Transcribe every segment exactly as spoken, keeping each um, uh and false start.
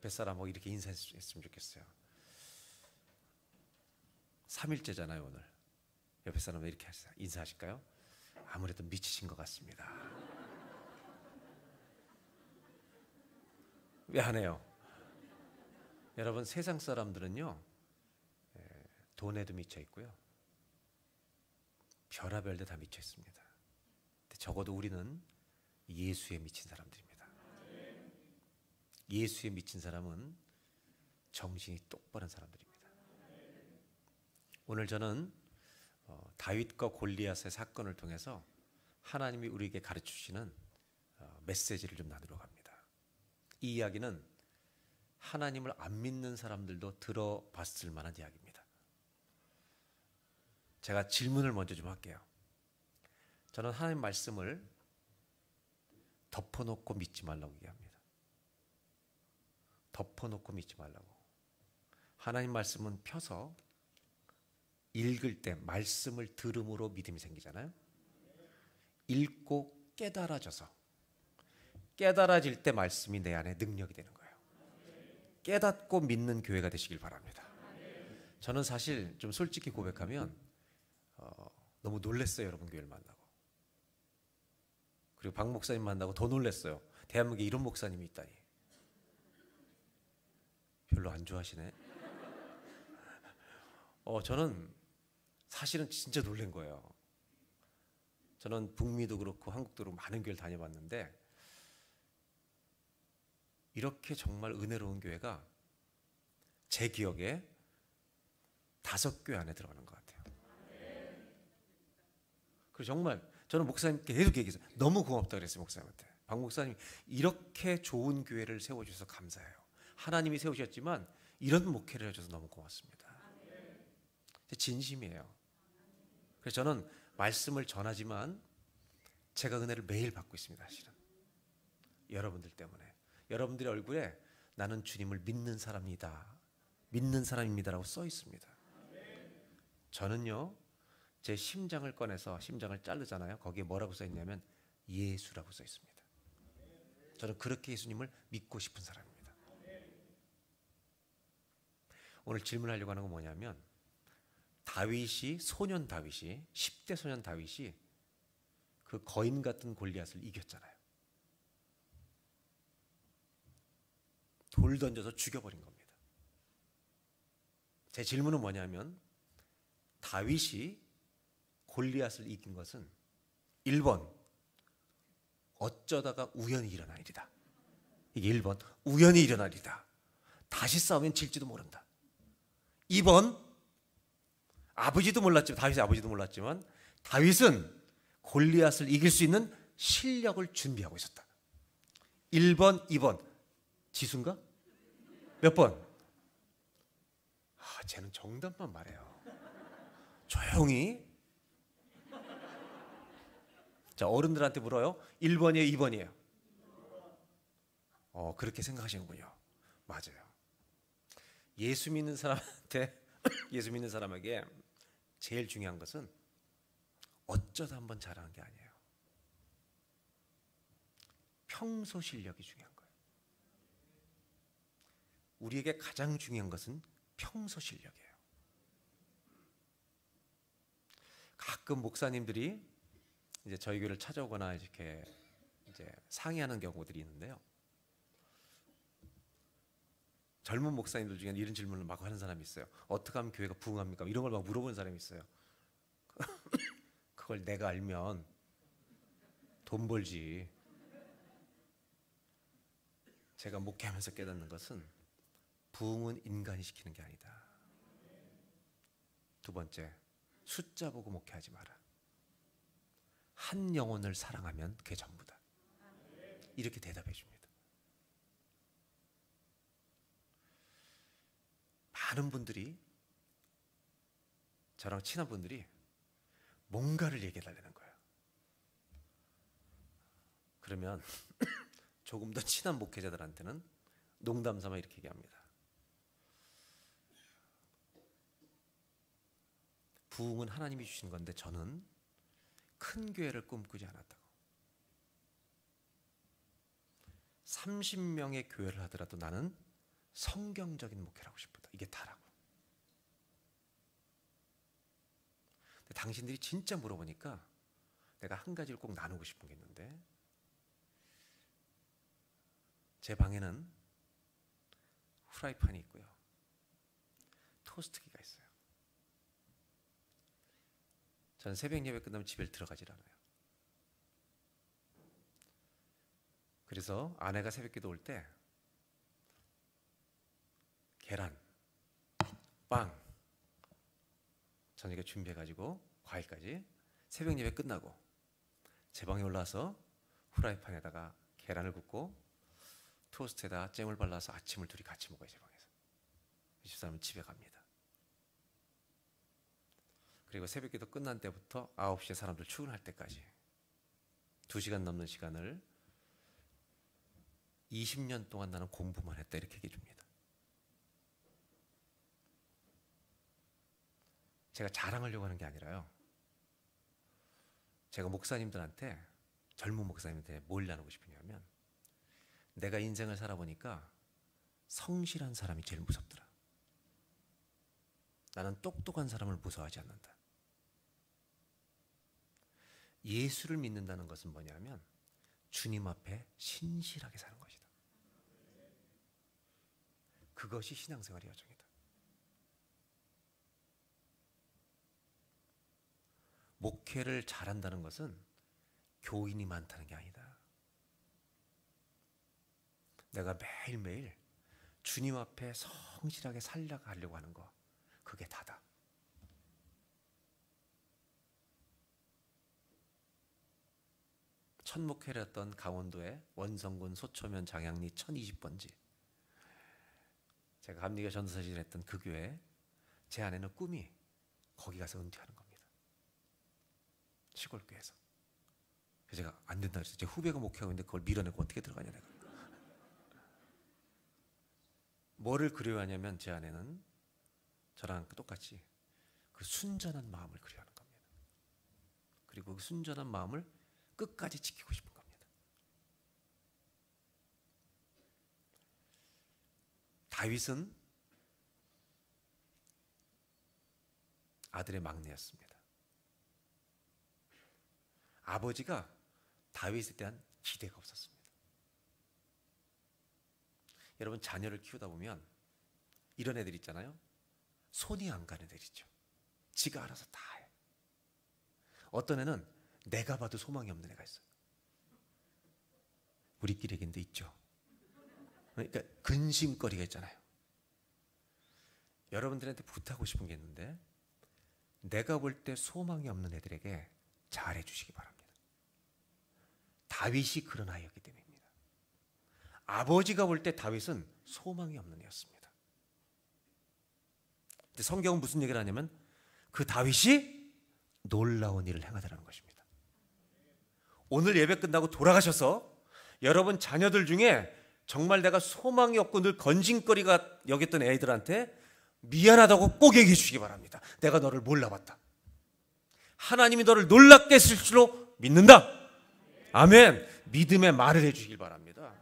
옆에 사람하고 이렇게 인사했으면 좋겠어요. 삼일째잖아요 오늘. 옆에 사람과 이렇게 하세요. 인사하실까요? 아무래도 미치신 것 같습니다. 왜 안 해요? 여러분, 세상 사람들은요 돈에도 미쳐 있고요 별의별 데 다 미쳐 있습니다. 근데 적어도 우리는 예수에 미친 사람들입니다. 예수에 미친 사람은 정신이 똑바른 사람들입니다. 오늘 저는 어, 다윗과 골리앗의 사건을 통해서 하나님이 우리에게 가르치시는 어, 메시지를 좀 나누러 갑니다. 이 이야기는 하나님을 안 믿는 사람들도 들어봤을 만한 이야기입니다. 제가 질문을 먼저 좀 할게요. 저는 하나님 말씀을 덮어놓고 믿지 말라고 얘기합니다. 덮어놓고 믿지 말라고. 하나님 말씀은 펴서 읽을 때 말씀을 들음으로 믿음이 생기잖아요. 읽고 깨달아져서 깨달아질 때 말씀이 내 안에 능력이 되는 거예요. 깨닫고 믿는 교회가 되시길 바랍니다. 저는 사실 좀 솔직히 고백하면 어, 너무 놀랐어요. 여러분 교회를 만나고. 그리고 박 목사님 만나고 더 놀랐어요. 대한민국에 이런 목사님이 있다니. 별로 안 좋아하시네. 어, 저는 사실은 진짜 놀란 거예요. 저는 북미도 그렇고 한국도 그렇고 많은 교회를 다녀봤는데 이렇게 정말 은혜로운 교회가 제 기억에 다섯 교회 안에 들어가는 것 같아요. 그리고 정말 저는 목사님께 계속 얘기했어요. 너무 고맙다 그랬어요. 목사님한테. 박 목사님 이렇게 좋은 교회를 세워주셔서 감사해요. 하나님이 세우셨지만 이런 목회를 해줘서 너무 고맙습니다. 진심이에요. 그래서 저는 말씀을 전하지만 제가 은혜를 매일 받고 있습니다. 사실은 여러분들 때문에. 여러분들의 얼굴에 나는 주님을 믿는 사람이다, 믿는 사람입니다라고 써 있습니다. 저는요 제 심장을 꺼내서 심장을 자르잖아요. 거기에 뭐라고 써 있냐면 예수라고 써 있습니다. 저는 그렇게 예수님을 믿고 싶은 사람입니다. 오늘 질문하려고 하는 건 뭐냐면 다윗이 소년 다윗이 십 대 소년 다윗이 그 거인 같은 골리앗을 이겼잖아요. 돌 던져서 죽여버린 겁니다. 제 질문은 뭐냐면 다윗이 골리앗을 이긴 것은 일 번 어쩌다가 우연히 일어난 일이다. 이게 일 번 우연히 일어난 일이다. 다시 싸우면 질지도 모른다. 이 번 아버지도 몰랐지만 다윗의 아버지도 몰랐지만 다윗은 골리앗을 이길 수 있는 실력을 준비하고 있었다. 일 번, 이 번 지수인가? 몇 번? 아, 쟤는 정답만 말해요. 조용히. 자, 어른들한테 물어요. 일 번이에요, 이 번이에요? 어, 그렇게 생각하시는군요. 맞아요. 예수 믿는 사람한테 예수 믿는 사람에게 제일 중요한 것은 어쩌다 한번 잘하는 게 아니에요. 평소 실력이 중요한 거예요. 우리에게 가장 중요한 것은 평소 실력이에요. 가끔 목사님들이 이제 저희 교회를 찾아오거나 이렇게 이제 상의하는 경우들이 있는데요. 젊은 목사님들 중에는 이런 질문을 막 하는 사람이 있어요. 어떻게 하면 교회가 부흥합니까? 이런 걸 막 물어보는 사람이 있어요. 그걸 내가 알면 돈 벌지. 제가 목회하면서 깨닫는 것은 부흥은 인간이 시키는 게 아니다. 두 번째, 숫자 보고 목회하지 마라. 한 영혼을 사랑하면 그게 전부다. 이렇게 대답해 줍니다. 많은 분들이, 저랑 친한 분들이 뭔가를 얘기해 달라는 거예요. 그러면 조금 더 친한 목회자들한테는 농담 삼아 이렇게 얘기합니다. 부흥은 하나님이 주신 건데 저는 큰 교회를 꿈꾸지 않았다고. 삼십 명의 교회를 하더라도 나는 성경적인 목회를 하고 싶다. 이게 다라고. 근데 당신들이 진짜 물어보니까 내가 한 가지를 꼭 나누고 싶은 게 있는데, 제 방에는 후라이팬이 있고요, 토스트기가 있어요. 저는 새벽 예배 끝나면 집에 들어가질 않아요. 그래서 아내가 새벽기도 올 때 계란, 빵 저녁에 준비해가지고 과일까지 새벽 예배 끝나고 제 방에 올라와서 후라이팬에다가 계란을 굽고 토스트에다 잼을 발라서 아침을 둘이 같이 먹어요. 제 방에서. 집사람은 집에 갑니다. 그리고 새벽기도 끝난 때부터 아홉 시에 사람들 출근할 때까지 두 시간 넘는 시간을 이십 년 동안 나는 공부만 했다, 이렇게 얘기해 줍니다. 제가 자랑하려고 하는 게 아니라요, 제가 목사님들한테, 젊은 목사님들한테 뭘 나누고 싶으냐면, 내가 인생을 살아보니까 성실한 사람이 제일 무섭더라. 나는 똑똑한 사람을 무서워하지 않는다. 예수를 믿는다는 것은 뭐냐면 주님 앞에 신실하게 사는 것이다. 그것이 신앙생활의 여정이다. 목회를 잘한다는 것은 교인이 많다는 게 아니다. 내가 매일매일 주님 앞에 성실하게 살려가려고 하는 거, 그게 다다. 첫 목회를 했던 강원도의 원성군 소초면 장양리 천이십 번지, 제가 감리교 전도사직을 했던 그 교회, 제 아내는 꿈이 거기 가서 은퇴하는 겁니다. 시골교회에서. 그래서 제가 안 된다 그랬어요. 제 후배가 목회하고 있는데 그걸 밀어내고 어떻게 들어가냐 내가. 뭐를 그리워하냐면 제 아내는 저랑 똑같이 그 순전한 마음을 그리워하는 겁니다. 그리고 그 순전한 마음을 끝까지 지키고 싶은 겁니다. 다윗은 아들의 막내였습니다. 아버지가 다윗에 대한 기대가 없었습니다. 여러분, 자녀를 키우다 보면 이런 애들 있잖아요. 손이 안 가는 애들 있죠. 지가 알아서 다 해. 어떤 애는 내가 봐도 소망이 없는 애가 있어요. 우리끼리 얘기인데 있죠. 그러니까 근심거리가 있잖아요. 여러분들한테 부탁하고 싶은 게 있는데, 내가 볼 때 소망이 없는 애들에게 잘해 주시기 바랍니다. 다윗이 그런 아이였기 때문입니다. 아버지가 볼 때 다윗은 소망이 없는 애였습니다. 근데 성경은 무슨 얘기를 하냐면 그 다윗이 놀라운 일을 행하더라는 것입니다. 오늘 예배 끝나고 돌아가셔서 여러분 자녀들 중에 정말 내가 소망이 없고 늘 건진거리가 여겼던 애들한테 미안하다고 꼭 얘기해 주시기 바랍니다. 내가 너를 몰라봤다. 하나님이 너를 놀랍게 했을 줄로 믿는다. 아멘. 믿음의 말을 해주시길 바랍니다.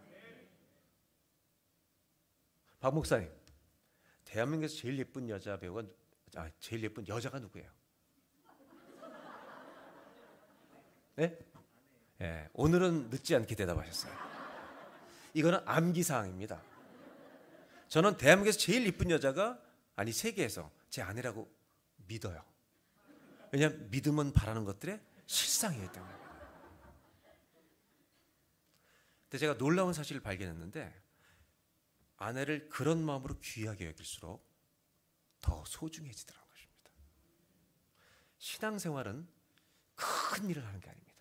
박 목사님, 대한민국에서 제일 예쁜 여자 배우가, 아, 제일 예쁜 여자가 누구예요? 네? 네, 오늘은 늦지 않게 대답하셨어요. 이거는 암기사항입니다. 저는 대한민국에서 제일 예쁜 여자가, 아니 세계에서 제 아내라고 믿어요. 왜냐하면 믿음은 바라는 것들의 실상이기 때문에. 근데 제가 놀라운 사실을 발견했는데, 아내를 그런 마음으로 귀하게 여길수록 더 소중해지더라는 것입니다. 신앙생활은 큰 일을 하는 게 아닙니다.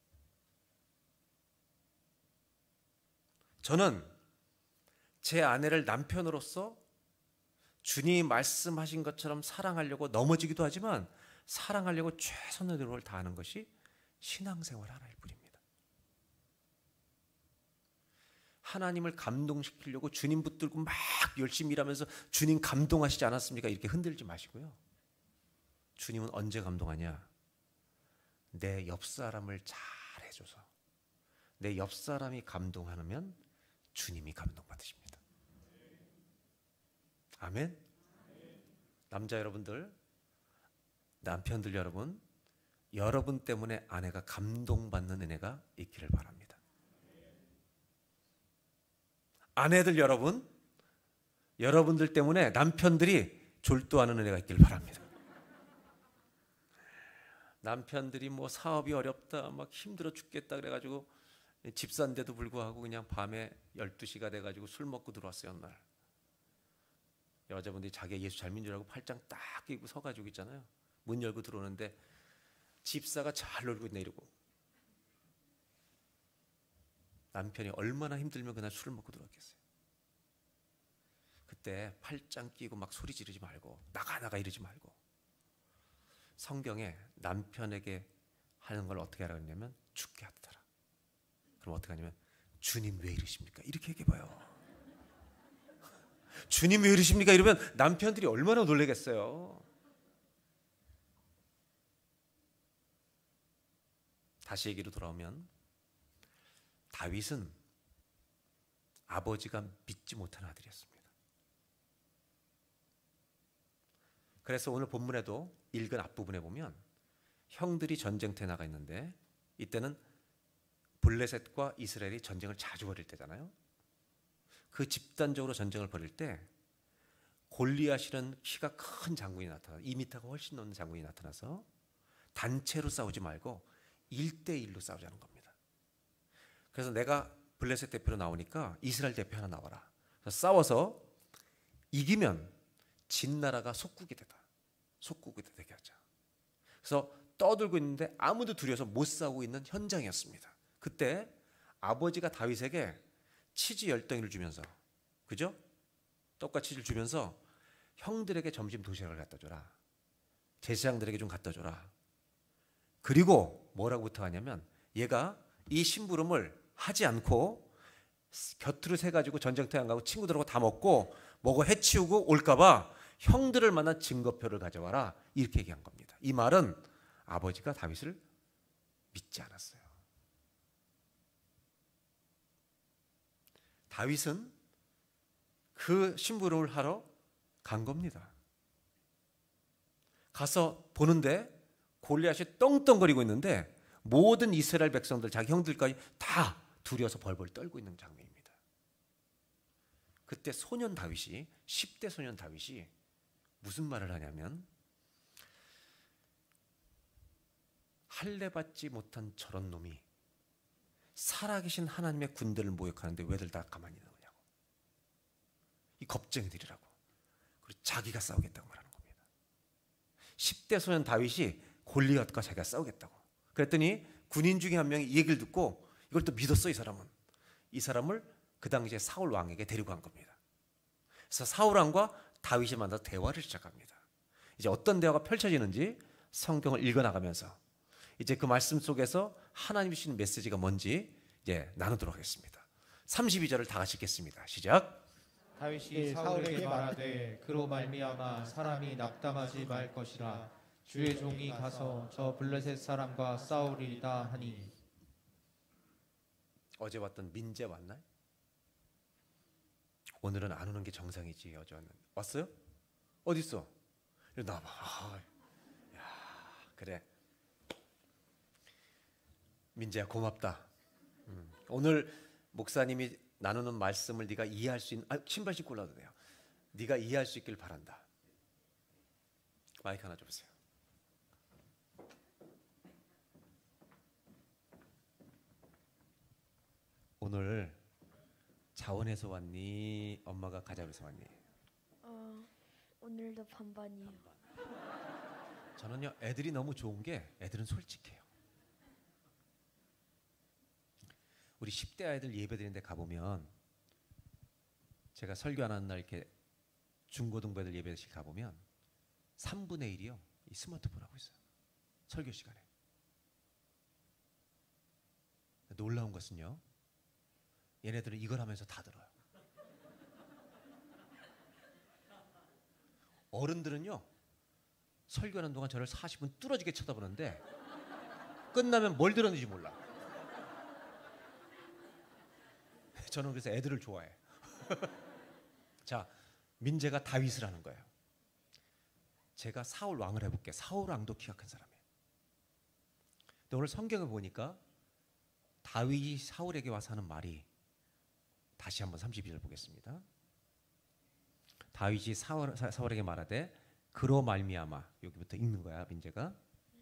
저는 제 아내를 남편으로서 주님이 말씀하신 것처럼 사랑하려고 넘어지기도 하지만 사랑하려고 최선의 노력을 다하는 것이 신앙생활 하나일 뿐입니다. 하나님을 감동시키려고 주님 붙들고 막 열심히 일하면서 주님 감동하시지 않았습니까? 이렇게 흔들지 마시고요. 주님은 언제 감동하냐? 내 옆사람을 잘 해줘서 내 옆사람이 감동하면 주님이 감동받으십니다. 아멘. 남자 여러분들, 남편들 여러분, 여러분 때문에 아내가 감동받는 은혜가 있기를 바랍니다. 아내들 여러분, 여러분들 때문에 남편들이 졸도하는 은혜가 있기를 바랍니다. 남편들이 뭐 사업이 어렵다, 막 힘들어 죽겠다 그래가지고 집사인데도 불구하고 그냥 밤에 열두 시가 돼가지고 술 먹고 들어왔어요. 어느 날 여자분들이 자기가 예수 잘 믿는 줄 알고 팔짱 딱 끼고 서가지고 있잖아요. 문 열고 들어오는데 집사가 잘 놀고 있네 이러고. 남편이 얼마나 힘들면 그날 술을 먹고 들어왔겠어요. 그때 팔짱 끼고 막 소리 지르지 말고 나가 나가 이러지 말고 성경에 남편에게 하는 걸 어떻게 하라고 했냐면 죽게 하더라. 그럼 어떻게 하냐면 주님 왜 이러십니까? 이렇게 얘기해봐요. 주님 왜 이러십니까? 이러면 남편들이 얼마나 놀라겠어요. 다시 얘기로 돌아오면 다윗은 아버지가 믿지 못한 아들이었습니다. 그래서 오늘 본문에도 읽은 앞부분에 보면 형들이 전쟁터에 나가 있는데 이때는 블레셋과 이스라엘이 전쟁을 자주 벌일 때잖아요. 그 집단적으로 전쟁을 벌일 때 골리앗이라는 키가 큰 장군이 나타나 이 미터가 훨씬 넘는 장군이 나타나서 단체로 싸우지 말고 일 대 일로 싸우자는 겁니다. 그래서 내가 블레셋 대표로 나오니까 이스라엘 대표 하나 나와라. 그래서 싸워서 이기면 진 나라가 속국이 되다. 속국이 되게 하자. 그래서 떠들고 있는데 아무도 두려워서 못 싸우고 있는 현장이었습니다. 그때 아버지가 다윗에게 치즈 열 덩이를 주면서, 그죠? 떡과 치즈를 주면서 형들에게 점심 도시락을 갖다 줘라. 제사장들에게 좀 갖다 줘라. 그리고 뭐라고 부탁하냐면 얘가 이 심부름을 하지 않고 곁으로 세가지고 전쟁터에 안 가고 친구들하고 다 먹고 먹어 해치우고 올까봐 형들을 만난 증거표를 가져와라. 이렇게 얘기한 겁니다. 이 말은 아버지가 다윗을 믿지 않았어요. 다윗은 그 심부름을 하러 간 겁니다. 가서 보는데 골리앗이 떵떵거리고 있는데 모든 이스라엘 백성들 자기 형들까지 다 두려워서 벌벌 떨고 있는 장면입니다. 그때 소년 다윗이 십 대 소년 다윗이 무슨 말을 하냐면 할례 받지 못한 저런 놈이 살아계신 하나님의 군대를 모욕하는데 왜들 다 가만히 있는 거냐고. 이 겁쟁이들이라고. 그리고 자기가 싸우겠다고 말하는 겁니다. 십 대 소년 다윗이 골리앗과 자기가 싸우겠다고. 그랬더니 군인 중에 한 명이 이 얘기를 듣고 이걸 또 믿었어. 이 사람은. 이 사람을 그 당시에 사울 왕에게 데리고 간 겁니다. 그래서 사울 왕과 다윗이 만나서 대화를 시작합니다. 이제 어떤 대화가 펼쳐지는지 성경을 읽어나가면서 이제 그 말씀 속에서 하나님이 주시는 메시지가 뭔지 이제 나누도록 하겠습니다. 삼십이 절을 다 같이 읽겠습니다. 시작. 다윗이 사울에게 말하되 그로 말미암아 사람이 낙담하지 말 것이라 주의 종이 가서 저 블레셋 사람과 싸우리이다 하니. 어제 왔던 민재 왔나요? 오늘은 안 오는 게 정상이지. 어제 왔는 왔어요? 어디 있어? 이리 나와봐. 아, 야, 그래. 민재야 고맙다. 음, 오늘 목사님이 나누는 말씀을 네가 이해할 수 있는. 아, 신발 신고 올라도 돼요. 네가 이해할 수 있길 바란다. 마이크 하나 줘보세요. 오늘 자원에서 왔니? 엄마가 가자에서 왔니? 어, 오늘도 반반이에요. 저는요 애들이 너무 좋은 게 애들은 솔직해요. 우리 십 대 아이들 예배드리는 데 가보면 제가 설교 안 하는 날 이렇게 중고등부 애들 예배실 가보면 삼분의 일이요 이 스마트폰 하고 있어요. 설교 시간에. 놀라운 것은요 얘네들은 이걸 하면서 다 들어요. 어른들은요 설교하는 동안 저를 사십 분 뚫어지게 쳐다보는데 끝나면 뭘 들었는지 몰라. 저는 그래서 애들을 좋아해. 자, 민재가 다윗을 하는 거예요. 제가 사울 왕을 해볼게. 사울 왕도 키가 큰 사람이에요. 근데 오늘 성경을 보니까 다윗이 사울에게 와서 하는 말이, 다시 한번 삼십이 절 보겠습니다. 다윗이 사울, 사울에게 말하되 그로 말미암아, 여기부터 읽는 거야 민재가.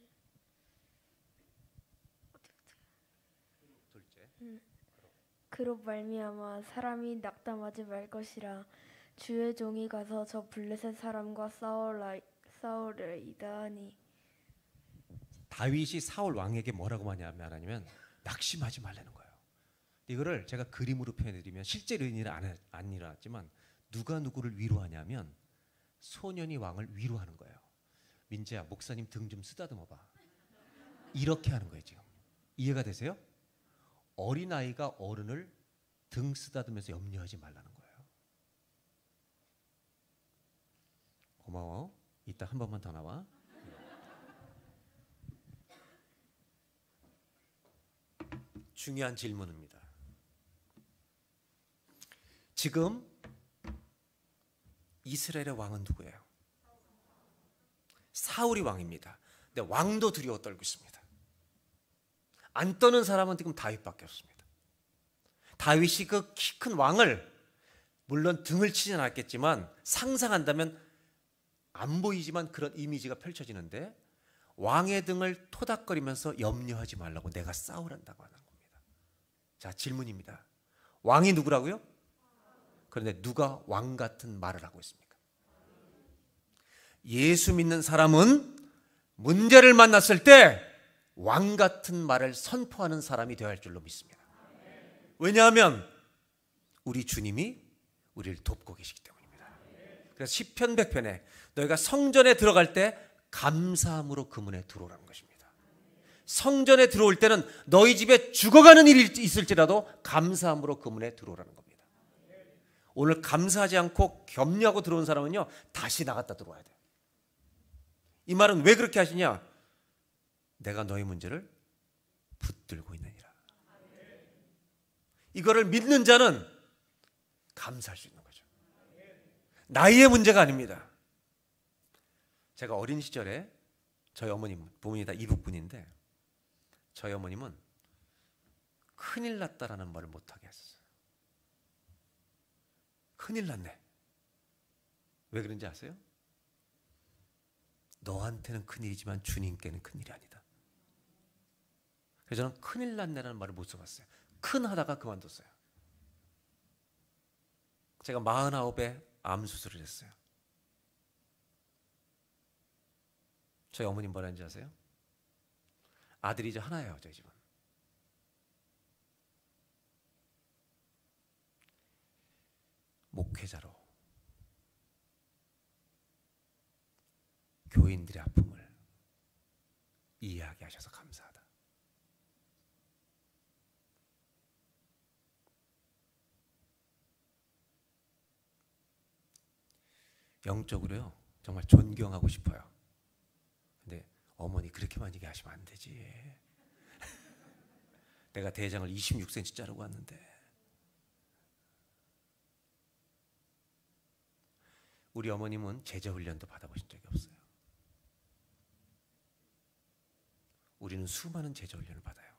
둘째. 그로 말미암아 사람이 낙담하지 말 것이라. 주의 종이 가서 저 블레셋 사람과 싸우라 싸우리이다 하니. 다윗이 사울 왕에게 뭐라고 말하냐면 낙심하지 말라는 거예요. 이거를 제가 그림으로 표현해드리면 실제로 일은 안, 안 일어났지만 누가 누구를 위로하냐면 소년이 왕을 위로하는 거예요. 민재야, 목사님 등 좀 쓰다듬어 봐. 이렇게 하는 거예요. 지금 이해가 되세요? 어린아이가 어른을 등 쓰다듬으면서 염려하지 말라는 거예요. 고마워. 이따 한 번만 더 나와. 중요한 질문입니다. 지금 이스라엘의 왕은 누구예요? 사울이 왕입니다. 근데 왕도 두려워 떨고 있습니다. 안 떠는 사람은 지금 다윗밖에 없습니다. 다윗이 그 키 큰 왕을, 물론 등을 치진 않았겠지만 상상한다면 안 보이지만 그런 이미지가 펼쳐지는데, 왕의 등을 토닥거리면서 염려하지 말라고 내가 싸우란다고 하는 겁니다. 자, 질문입니다. 왕이 누구라고요? 그런데 누가 왕 같은 말을 하고 있습니까? 예수 믿는 사람은 문제를 만났을 때 왕 같은 말을 선포하는 사람이 되어야 할 줄로 믿습니다. 왜냐하면 우리 주님이 우리를 돕고 계시기 때문입니다. 그래서 시편 백 편에 너희가 성전에 들어갈 때 감사함으로 그 문에 들어오라는 것입니다. 성전에 들어올 때는 너희 집에 죽어가는 일이 있을지라도 감사함으로 그 문에 들어오라는 겁니다. 오늘 감사하지 않고 격려하고 들어온 사람은요, 다시 나갔다 들어와야 돼요. 이 말은 왜 그렇게 하시냐? 내가 너희 문제를 붙들고 있느니라. 이거를 믿는 자는 감사할 수 있는 거죠. 나이의 문제가 아닙니다. 제가 어린 시절에 저희 어머님, 부모님이 다 이북분인데 저희 어머님은 큰일 났다라는 말을 못하게 했어요. 큰일 났네. 왜 그런지 아세요? 너한테는 큰일이지만 주님께는 큰일이 아니다. 그래서 저는 큰일 났네라는 말을 못 써봤어요. 큰 하다가 그만뒀어요. 제가 마흔아홉에 암 수술을 했어요. 저희 어머님 뭐라 하는지 아세요? 아들이 이제 하나예요, 저희 집은. 목회자로 교인들의 아픔을 이해하게 하셔서 감사하다. 영적으로요, 정말 존경하고 싶어요. 근데 어머니 그렇게만 얘기하시면 안 되지. 내가 대장을 이십육 센티미터 자르고 왔는데. 우리 어머님은 제자 훈련도 받아보신 적이 없어요. 우리는 수많은 제자 훈련을 받아요.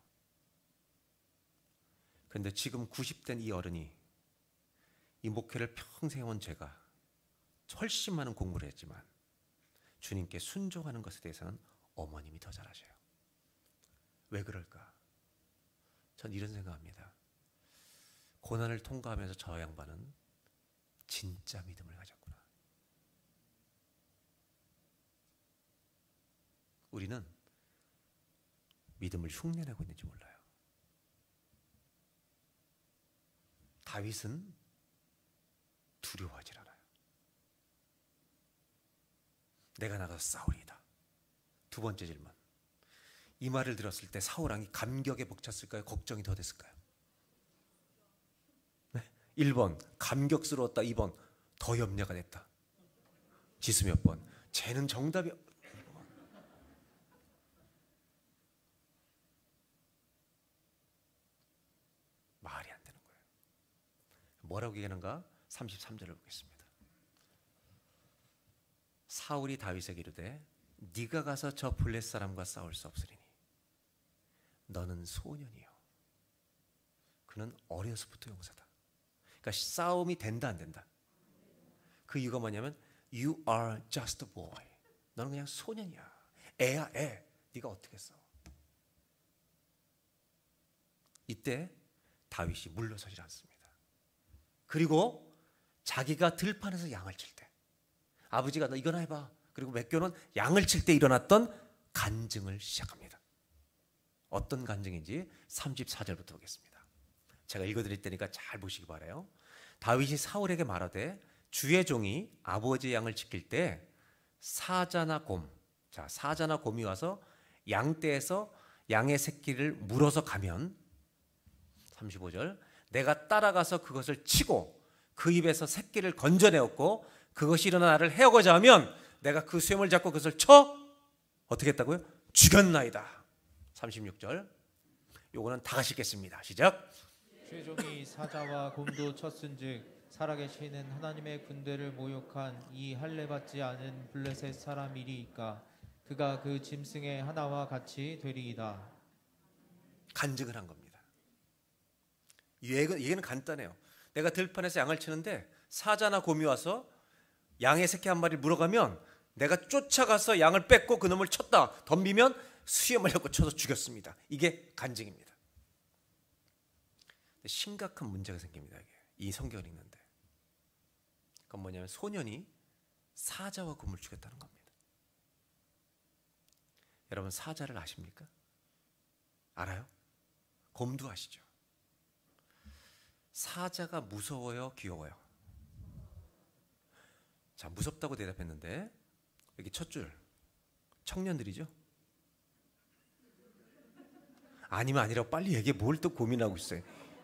그런데 지금 구십 된 이 어른이 이 목회를 평생 해온 제가 훨씬 많은 공부를 했지만 주님께 순종하는 것에 대해서는 어머님이 더 잘하셔요. 왜 그럴까? 전 이런 생각합니다. 고난을 통과하면서 저 양반은 진짜 믿음을 가졌구나. 우리는 믿음을 흉내내고 있는지 몰라요. 다윗은 두려워하지 않아요. 내가 나가서 싸우리이다. 두 번째 질문. 이 말을 들었을 때 사울 왕이 감격에 벅찼을까요? 걱정이 더 됐을까요? 네? 일 번 감격스러웠다. 이 번 더 염려가 됐다. 지수 몇 번? 쟤는 정답이 말이 안 되는 거예요. 뭐라고 얘기하는가? 삼십삼 절을 보겠습니다. 사울이 다윗에게 이르되 네가 가서 저 블레셋 사람과 싸울 수 없으리니 너는 소년이요. 그는 어려서부터 용사다. 그러니까 싸움이 된다 안 된다. 그 이유가 뭐냐면 You are just a boy. 너는 그냥 소년이야. 애야 애. 네가 어떻게 싸워. 이때 다윗이 물러서지 않습니다. 그리고 자기가 들판에서 양을 칠 때 아버지가 너 이거나 해봐. 그리고 맥교는 양을 칠 때 일어났던 간증을 시작합니다. 어떤 간증인지 삼십사 절부터 보겠습니다. 제가 읽어드릴 테니까 잘 보시기 바라요. 다윗이 사울에게 말하되 주의 종이 아버지의 양을 지킬 때 사자나 곰, 자 사자나 곰이 와서 양떼에서 양의 새끼를 물어서 가면 삼십오 절 내가 따라가서 그것을 치고 그 입에서 새끼를 건져내었고 그것이 일어나 나를 해오고자 하면 내가 그 쇠물 잡고 그것을 쳐 어떻게 했다고요? 죽였나이다. 삼십육 절 요거는 다 같이 읽겠습니다. 시작. 주의 종이 사자와 곰도 쳤은즉 살아계시는 하나님의 군대를 모욕한 이 할례 받지 않은 블레셋 사람이리이까 그가 그 짐승의 하나와 같이 되리이다. 간증을 한 겁니다. 얘기는 간단해요. 내가 들판에서 양을 치는데 사자나 곰이 와서 양의 새끼 한 마리를 물어가면 내가 쫓아가서 양을 뺏고 그놈을 쳤다. 덤비면 수염을 잡고 쳐서 죽였습니다. 이게 간증입니다. 심각한 문제가 생깁니다. 이게. 이 성경을 읽는데. 그건 뭐냐면 소년이 사자와 곰을 죽였다는 겁니다. 여러분 사자를 아십니까? 알아요? 곰도 아시죠? 사자가 무서워요? 귀여워요? 자, 무섭다고 대답했는데 여기 첫 줄 청년들이죠? 아니면 아니라고 빨리 얘기해. 뭘 또 고민하고 있어요.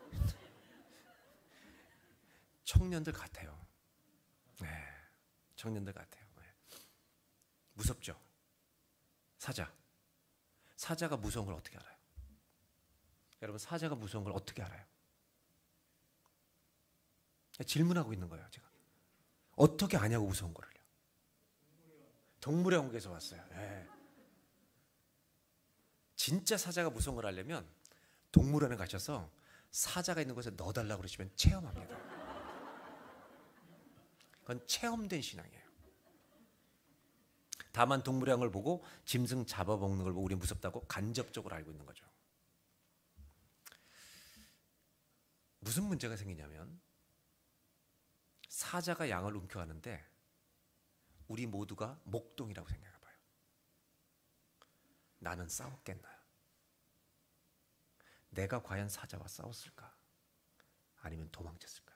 청년들 같아요. 네, 청년들 같아요. 네. 무섭죠? 사자. 사자가 무서운 걸 어떻게 알아요? 여러분 사자가 무서운 걸 어떻게 알아요? 질문하고 있는 거예요. 제가 어떻게 아냐고 무서운 거를요. 동물의 왕국에서 왔어요. 네. 진짜 사자가 무서운 걸 알려면 동물원에 가셔서 사자가 있는 곳에 넣어달라고 그러시면 체험합니다. 그건 체험된 신앙이에요. 다만 동물의 왕을 보고 짐승 잡아먹는 걸 보고 우리 무섭다고 간접적으로 알고 있는 거죠. 무슨 문제가 생기냐면 사자가 양을 움켜가는데 우리 모두가 목동이라고 생각해 봐요. 나는 싸웠겠나? 내가 과연 사자와 싸웠을까? 아니면 도망쳤을까?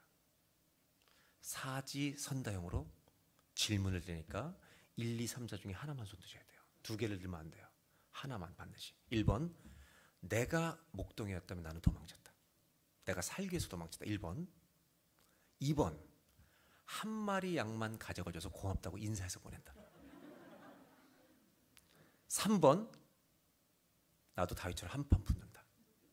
사지선다형으로 질문을 드리니까 일, 이, 삼, 사 중에 하나만 손 드셔야 돼요. 두 개를 들면 안 돼요. 하나만 반드시. 일 번 내가 목동이었다면 나는 도망쳤다. 내가 살기 위해서 도망쳤다. 일 번. 이 번 한 마리 양만 가져가줘서 고맙다고 인사해서 보낸다. 삼 번 나도 다윗처럼 한판 붙는다.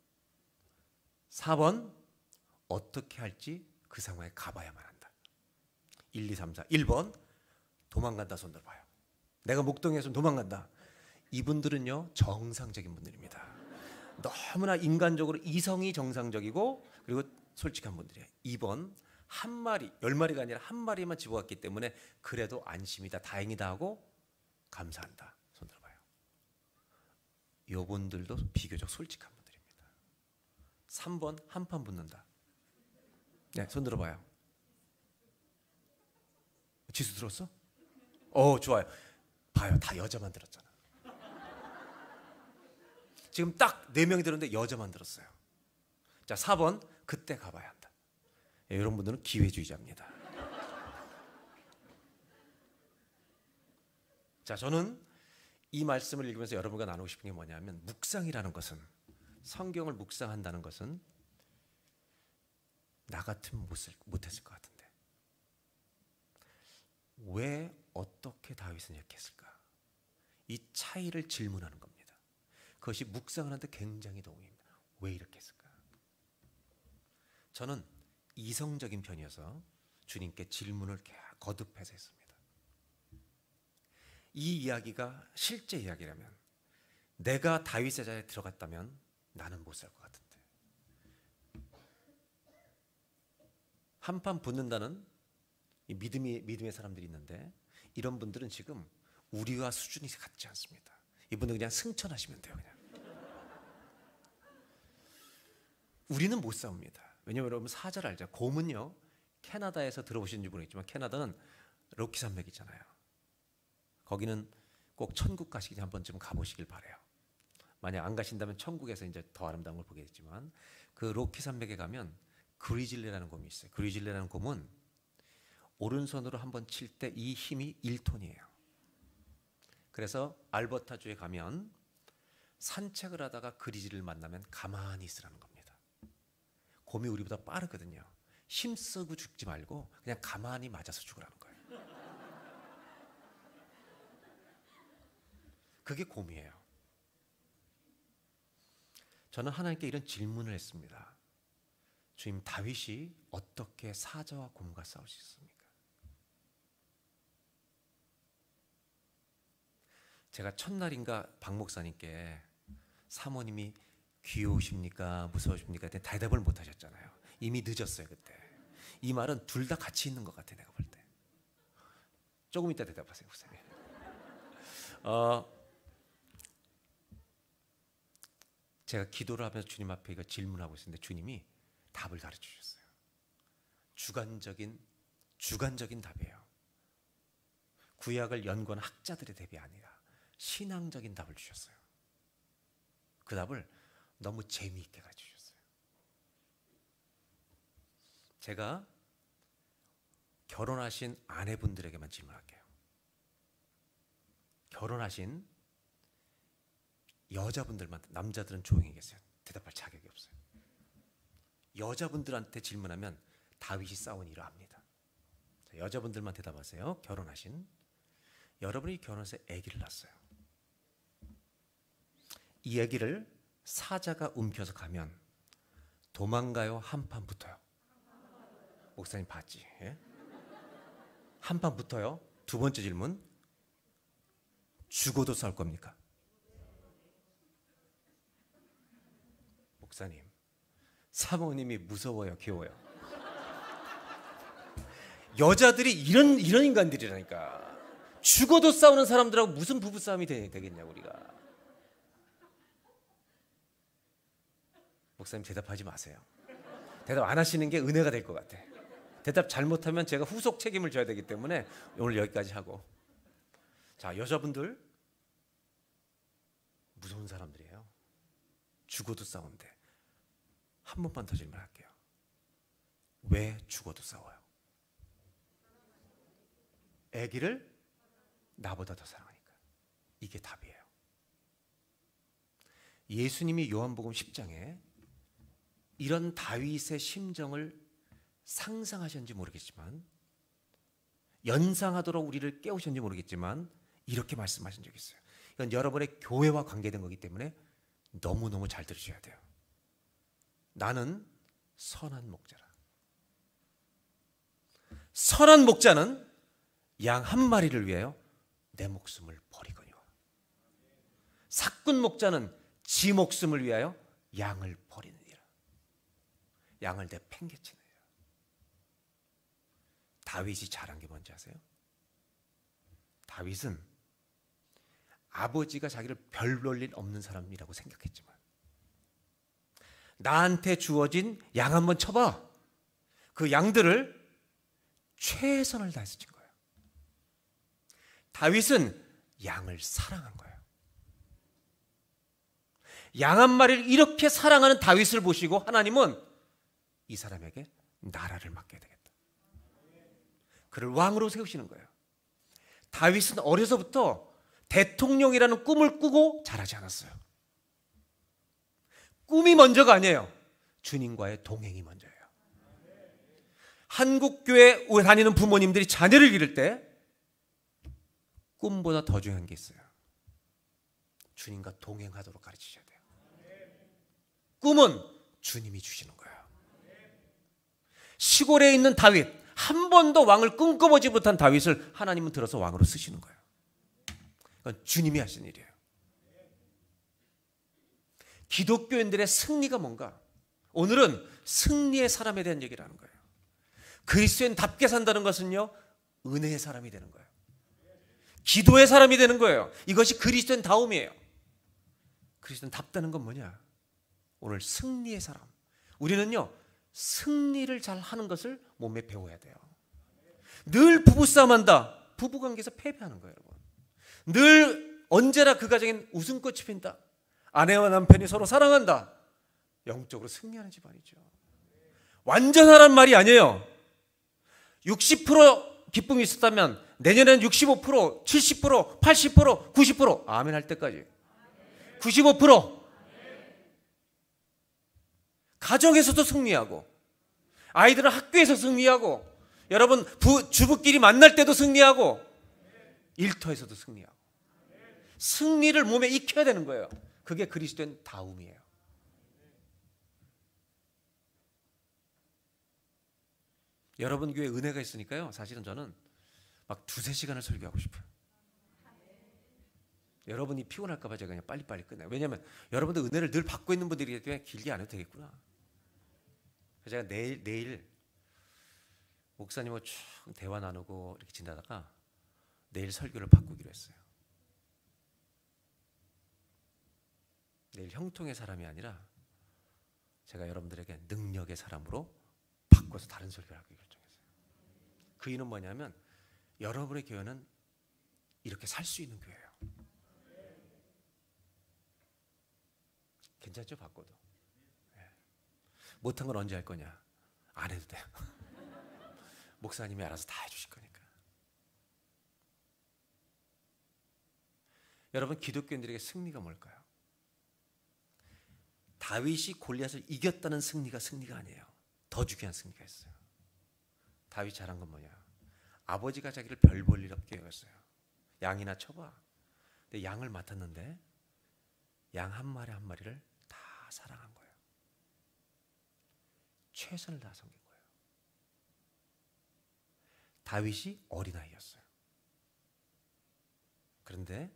사 번 어떻게 할지 그 상황에 가봐야만 한다. 일, 이, 삼, 사. 일 번 도망간다. 손 들어봐요. 내가 목동에서 도망간다. 이분들은요 정상적인 분들입니다. 너무나 인간적으로 이성이 정상적이고 그리고 솔직한 분들이에요. 이 번 한 마리, 열 마리가 아니라 한 마리만 집어갔기 때문에 그래도 안심이다, 다행이다 하고 감사한다. 손 들어봐요. 이분들도 비교적 솔직한 분들입니다. 삼 번 한판 붙는다. 네, 손 들어봐요. 지수 들었어? 어, 좋아요. 봐요, 다 여자만 들었잖아. 지금 딱 네 명이 들었는데 여자만 들었어요. 자, 사 번 그때 가봐야 한다. 예, 이런 분들은 기회주의자입니다. 자, 저는 이 말씀을 읽으면서 여러분과 나누고 싶은 게 뭐냐면 묵상이라는 것은, 성경을 묵상한다는 것은 나 같으면 못했을 것 같은데 왜 어떻게 다윗은 이렇게 했을까? 이 차이를 질문하는 겁니다. 그것이 묵상하는데 굉장히 도움이 됩니다. 왜 이렇게 했을까? 저는 이성적인 편이어서 주님께 질문을 거듭해서 했습니다. 이 이야기가 실제 이야기라면, 내가 다윗의 자리에 들어갔다면 나는 못 살 것 같은데. 한판 붙는다는 이 믿음이, 믿음의 사람들이 있는데, 이런 분들은 지금 우리와 수준이 같지 않습니다. 이분은 그냥 승천하시면 돼요. 그냥. 우리는 못 싸웁니다. 왜냐하면 여러분 사절 알죠? 곰은요, 캐나다에서 들어보신지 모르겠지만 캐나다는 로키 산맥이잖아요. 거기는 꼭 천국 가시기 한 번쯤 가보시길 바래요. 만약 안 가신다면 천국에서 이제 더 아름다운 걸 보겠지만, 그 로키 산맥에 가면 그리즐리라는 곰이 있어요. 그리즐리라는 곰은 오른손으로 한 번 칠 때 이 힘이 일 톤이에요. 그래서 알버타주에 가면 산책을 하다가 그리즐리를 만나면 가만히 있으라는 겁니다. 곰이 우리보다 빠르거든요. 힘쓰고 죽지 말고 그냥 가만히 맞아서 죽으라는 거예요. 그게 곰이에요. 저는 하나님께 이런 질문을 했습니다. 주님, 다윗이 어떻게 사자와 곰과 싸울 수 있습니까? 제가 첫날인가 박 목사님께 사모님이 귀여우십니까? 무서우십니까? 대답을 못 하셨잖아요. 이미 늦었어요 그때. 이 말은 둘 다 같이 있는 것 같아 내가 볼 때. 조금 이따 대답하세요 목사님. 어, 제가 기도를 하면서 주님 앞에 이거 질문하고 있었는데 주님이 답을 가르쳐 주셨어요. 주관적인 주관적인 답이에요. 구약을 연구한 학자들의 답이 아니라 신앙적인 답을 주셨어요. 그 답을 너무 재미있게 가르쳐 주셨어요. 제가 결혼하신 아내분들에게만 질문할게요. 결혼하신 여자분들만, 남자들은 조용히 계세요. 대답할 자격이 없어요. 여자분들한테 질문하면 다윗이 싸운 일을 압니다. 여자분들만 대답하세요. 결혼하신 여러분이 결혼해서 아기를 낳았어요. 이 아기를 사자가 움켜서 가면 도망가요? 한판 붙어요? 목사님 봤지? 예? 한판 붙어요? 두 번째 질문, 죽어도 싸울 겁니까? 목사님, 사모님이 무서워요, 귀여워요? 여자들이 이런 이런 인간들이라니까. 죽어도 싸우는 사람들하고 무슨 부부싸움이 되겠냐 우리가. 목사님 대답하지 마세요. 대답 안 하시는 게 은혜가 될 것 같아. 대답 잘못하면 제가 후속 책임을 져야 되기 때문에 오늘 여기까지 하고. 자, 여자분들 무서운 사람들이에요. 죽어도 싸운대. 한 번만 더 질문할게요. 왜 죽어도 싸워요? 아기를 나보다 더 사랑하니까. 이게 답이에요. 예수님이 요한복음 십 장에 이런 다윗의 심정을 상상하셨는지 모르겠지만, 연상하도록 우리를 깨우셨는지 모르겠지만 이렇게 말씀하신 적이 있어요. 이건 여러분의 교회와 관계된 거기 때문에 너무너무 잘 들으셔야 돼요. 나는 선한 목자라. 선한 목자는 양 한 마리를 위하여 내 목숨을 버리거니와, 사꾼 목자는 지 목숨을 위하여 양을 버리느니라. 양을 내팽개치느니라. 다윗이 잘한 게 뭔지 아세요? 다윗은 아버지가 자기를 별 볼 일 없는 사람이라고 생각했지만, 나한테 주어진 양 한번 쳐봐. 그 양들을 최선을 다해서 친 거예요. 다윗은 양을 사랑한 거예요. 양 한 마리를 이렇게 사랑하는 다윗을 보시고 하나님은 이 사람에게 나라를 맡겨야 되겠다. 그를 왕으로 세우시는 거예요. 다윗은 어려서부터 대통령이라는 꿈을 꾸고 자라지 않았어요. 꿈이 먼저가 아니에요. 주님과의 동행이 먼저예요. 한국교회 다니는 부모님들이 자녀를 기를 때 꿈보다 더 중요한 게 있어요. 주님과 동행하도록 가르치셔야 돼요. 꿈은 주님이 주시는 거예요. 시골에 있는 다윗, 한 번도 왕을 꿈꿔보지 못한 다윗을 하나님은 들어서 왕으로 쓰시는 거예요. 그건 주님이 하신 일이에요. 기독교인들의 승리가 뭔가? 오늘은 승리의 사람에 대한 얘기를 하는 거예요. 그리스도인답게 산다는 것은요, 은혜의 사람이 되는 거예요. 기도의 사람이 되는 거예요. 이것이 그리스도인다움이에요. 그리스도인답다는 건 뭐냐? 오늘 승리의 사람. 우리는요, 승리를 잘 하는 것을 몸에 배워야 돼요. 늘 부부싸움한다. 부부관계에서 패배하는 거예요, 여러분. 늘 언제나 그 가정엔 웃음꽃이 핀다. 아내와 남편이 서로 사랑한다. 영적으로 승리하는 집안이죠. 완전하란 말이 아니에요. 육십 퍼센트 기쁨이 있었다면 내년에는 육십오 퍼센트, 칠십 퍼센트, 팔십 퍼센트, 구십 퍼센트 아멘 할 때까지 구십오 퍼센트 가정에서도 승리하고 아이들은 학교에서 승리하고 여러분 부, 주부끼리 만날 때도 승리하고 일터에서도 승리하고 승리를 몸에 익혀야 되는 거예요. 그게 그리스도인 다움이에요. 여러분 교회에 은혜가 있으니까요. 사실은 저는 막 두세 시간을 설교하고 싶어요. 여러분이 피곤할까 봐 제가 그냥 빨리빨리 끝내요. 왜냐하면 여러분들 은혜를 늘 받고 있는 분들이기 때문에 길게 안 해도 되겠구나. 그래서 제가 내일 내일 목사님하고 쭉 대화 나누고 이렇게 지나다가 내일 설교를 바꾸기로 했어요. 내일 형통의 사람이 아니라 제가 여러분들에게 능력의 사람으로 바꿔서 다른 설교를 하기로 결정했어요. 그 이유는 뭐냐면 여러분의 교회는 이렇게 살 수 있는 교회예요. 괜찮죠? 바꿔도. 네. 못한 건 언제 할 거냐? 안 해도 돼요. 목사님이 알아서 다 해주실 거니까. 여러분 기독교인들에게 승리가 뭘까요? 다윗이 골리앗을 이겼다는 승리가 승리가 아니에요. 더 중요한 승리가 있어요. 다윗이 잘한 건 뭐냐? 아버지가 자기를 별 볼 일 없게 여겼어요. 양이나 쳐봐. 근데 양을 맡았는데 양 한 마리 한 마리를 다 사랑한 거예요. 최선을 다 섬긴 거예요. 다윗이 어린아이였어요. 그런데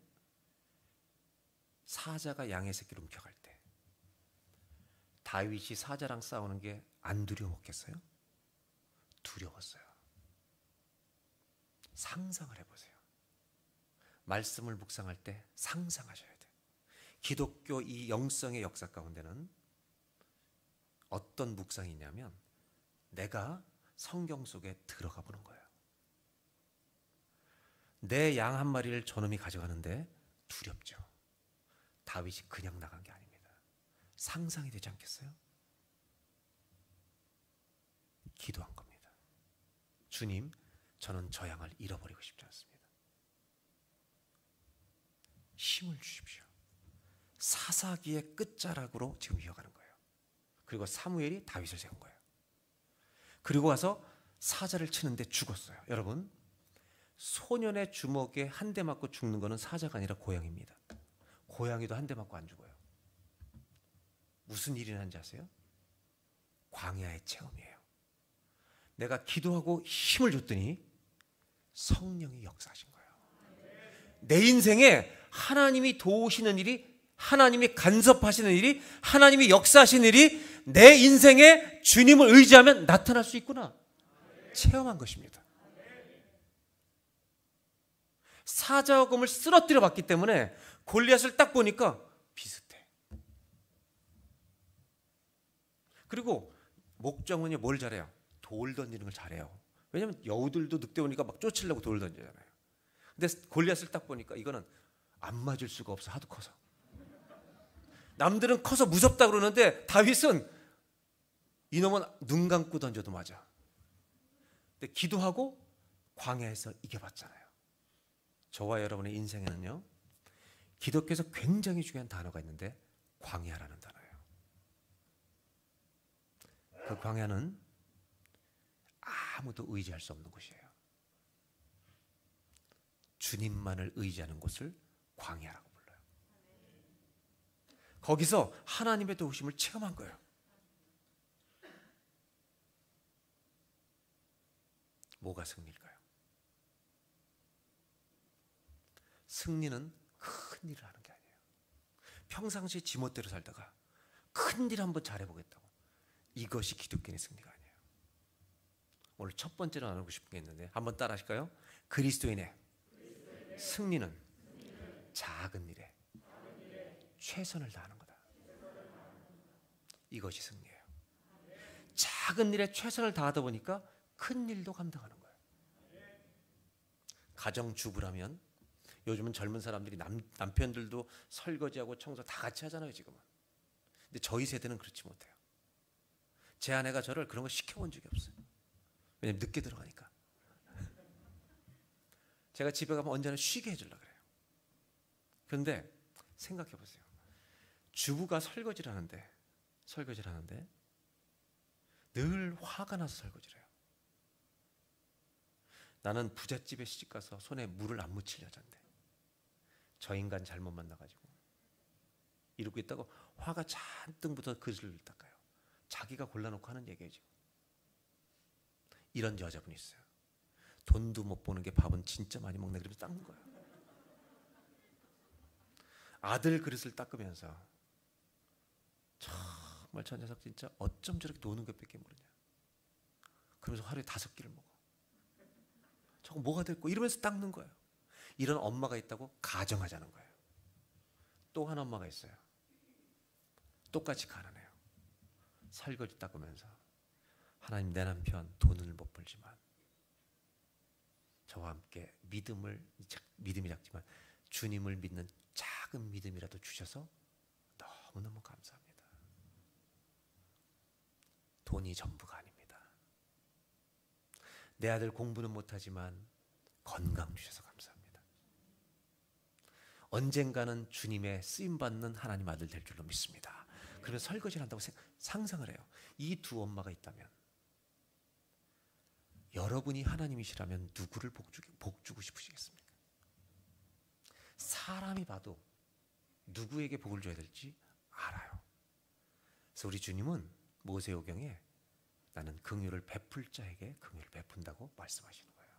사자가 양의 새끼를 움켜갈 때 다윗이 사자랑 싸우는 게 안 두려웠겠어요? 두려웠어요. 상상을 해보세요. 말씀을 묵상할 때 상상하셔야 돼요. 기독교 이 영성의 역사 가운데는 어떤 묵상이냐면 내가 성경 속에 들어가 보는 거예요. 내 양 한 마리를 저놈이 가져가는데 두렵죠. 다윗이 그냥 나간 게 아닙니다. 상상이 되지 않겠어요? 기도한 겁니다. 주님, 저는 저 양을 잃어버리고 싶지 않습니다. 힘을 주십시오. 사사기의 끝자락으로 지금 이어가는 거예요. 그리고 사무엘이 다윗을 세운 거예요. 그리고 와서 사자를 치는데 죽었어요. 여러분, 소년의 주먹에 한 대 맞고 죽는 것은 사자가 아니라 고양이입니다. 고양이도 한 대 맞고 안 죽어요. 무슨 일이 난지 아세요? 광야의 체험이에요. 내가 기도하고 힘을 줬더니 성령이 역사하신 거예요. 내 인생에 하나님이 도우시는 일이, 하나님이 간섭하시는 일이, 하나님이 역사하시는 일이 내 인생에 주님을 의지하면 나타날 수 있구나. 체험한 것입니다. 사자와 곰을 쓰러뜨려 봤기 때문에 골리앗을 딱 보니까 비슷해. 그리고 목정은이 뭘 잘해요? 돌 던지는 걸 잘해요. 왜냐하면 여우들도 늑대 오니까 막 쫓으려고 돌 던지잖아요. 근데 골리앗을 딱 보니까 이거는 안 맞을 수가 없어. 하도 커서. 남들은 커서 무섭다 그러는데 다윗은 이놈은 눈 감고 던져도 맞아. 근데 기도하고 광야에서 이겨봤잖아요. 저와 여러분의 인생에는요, 기독교에서 굉장히 중요한 단어가 있는데 광야라는 단어예요. 그 광야는 아무도 의지할 수 없는 곳이에요. 주님만을 의지하는 곳을 광야라고 불러요. 거기서 하나님의 도우심을 체험한 거예요. 뭐가 승리일까요? 승리는 큰 일을 하는 게 아니에요. 평상시에 지멋대로 살다가 큰 일 한번 잘해보겠다고. 이것이 기독교의 승리가 아니에요. 오늘 첫 번째로 나누고 싶은 게 있는데 한번 따라 하실까요? 그리스도인의 승리는 작은 일에 최선을 다하는 거다. 이것이 승리예요. 작은 일에 최선을 다하다 보니까 큰 일도 감당하는 거예요. 가정주부라면 요즘은 젊은 사람들이 남, 남편들도 설거지하고 청소 다 같이 하잖아요 지금은. 근데 저희 세대는 그렇지 못해요. 제 아내가 저를 그런 거 시켜본 적이 없어요. 왜냐면 늦게 들어가니까. 제가 집에 가면 언제나 쉬게 해주려고 그래요. 그런데 생각해 보세요. 주부가 설거지를 하는데 설거지를 하는데 늘 화가 나서 설거지를 해요. 나는 부잣집에 시집가서 손에 물을 안 묻힐 여잔데 저 인간 잘못 만나가지고 이러고 있다고 화가 잔뜩 붙어 그릇을 닦아요. 자기가 골라놓고 하는 얘기예요 지금. 이런 여자분이 있어요. 돈도 못 버는 게 밥은 진짜 많이 먹네 그러면서 닦는 거예요. 아들 그릇을 닦으면서 정말 저 녀석 진짜 어쩜 저렇게 노는 것밖에 모르냐 그러면서 하루에 다섯 끼를 먹어. 저거 뭐가 됐고 이러면서 닦는 거예요. 이런 엄마가 있다고 가정하자는 거예요. 또 한 엄마가 있어요. 똑같이 가난해요. 설거지 닦으면서 하나님 내 남편 돈을 못 벌지만 저와 함께 믿음을 믿음이 작지만 주님을 믿는 작은 믿음이라도 주셔서 너무너무 감사합니다. 돈이 전부가 아닙니다. 내 아들 공부는 못하지만 건강 주셔서 감사합니다. 언젠가는 주님의 쓰임받는 하나님 아들 될 줄로 믿습니다. 그러면 설거지를 한다고 상상을 해요. 이 두 엄마가 있다면 여러분이 하나님이시라면 누구를 복주고, 복주고 싶으시겠습니까? 사람이 봐도 누구에게 복을 줘야 될지 알아요. 그래서 우리 주님은 모세오경에 나는 긍휼을 베풀 자에게 긍휼을 베푼다고 말씀하시는 거예요.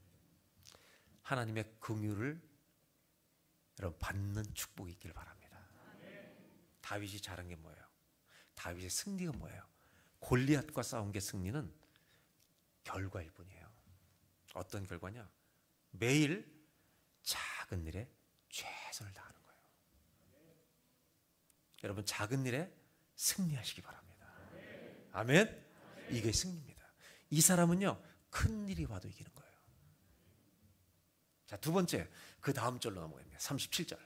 하나님의 긍휼을 여러분 받는 축복이 있기를 바랍니다. 다윗이 잘한 게 뭐예요? 다윗의 승리가 뭐예요? 골리앗과 싸운 게 승리는 결과일 뿐이에요. 어떤 결과냐? 매일 작은 일에 최선을 다하는 거예요. 여러분 작은 일에 승리하시기 바랍니다. 아멘. 이게 승리입니다. 이 사람은요 큰 일이 와도 이기는 거예요. 자, 두 번째 그 다음 절로 넘어갑니다. 삼십칠 절.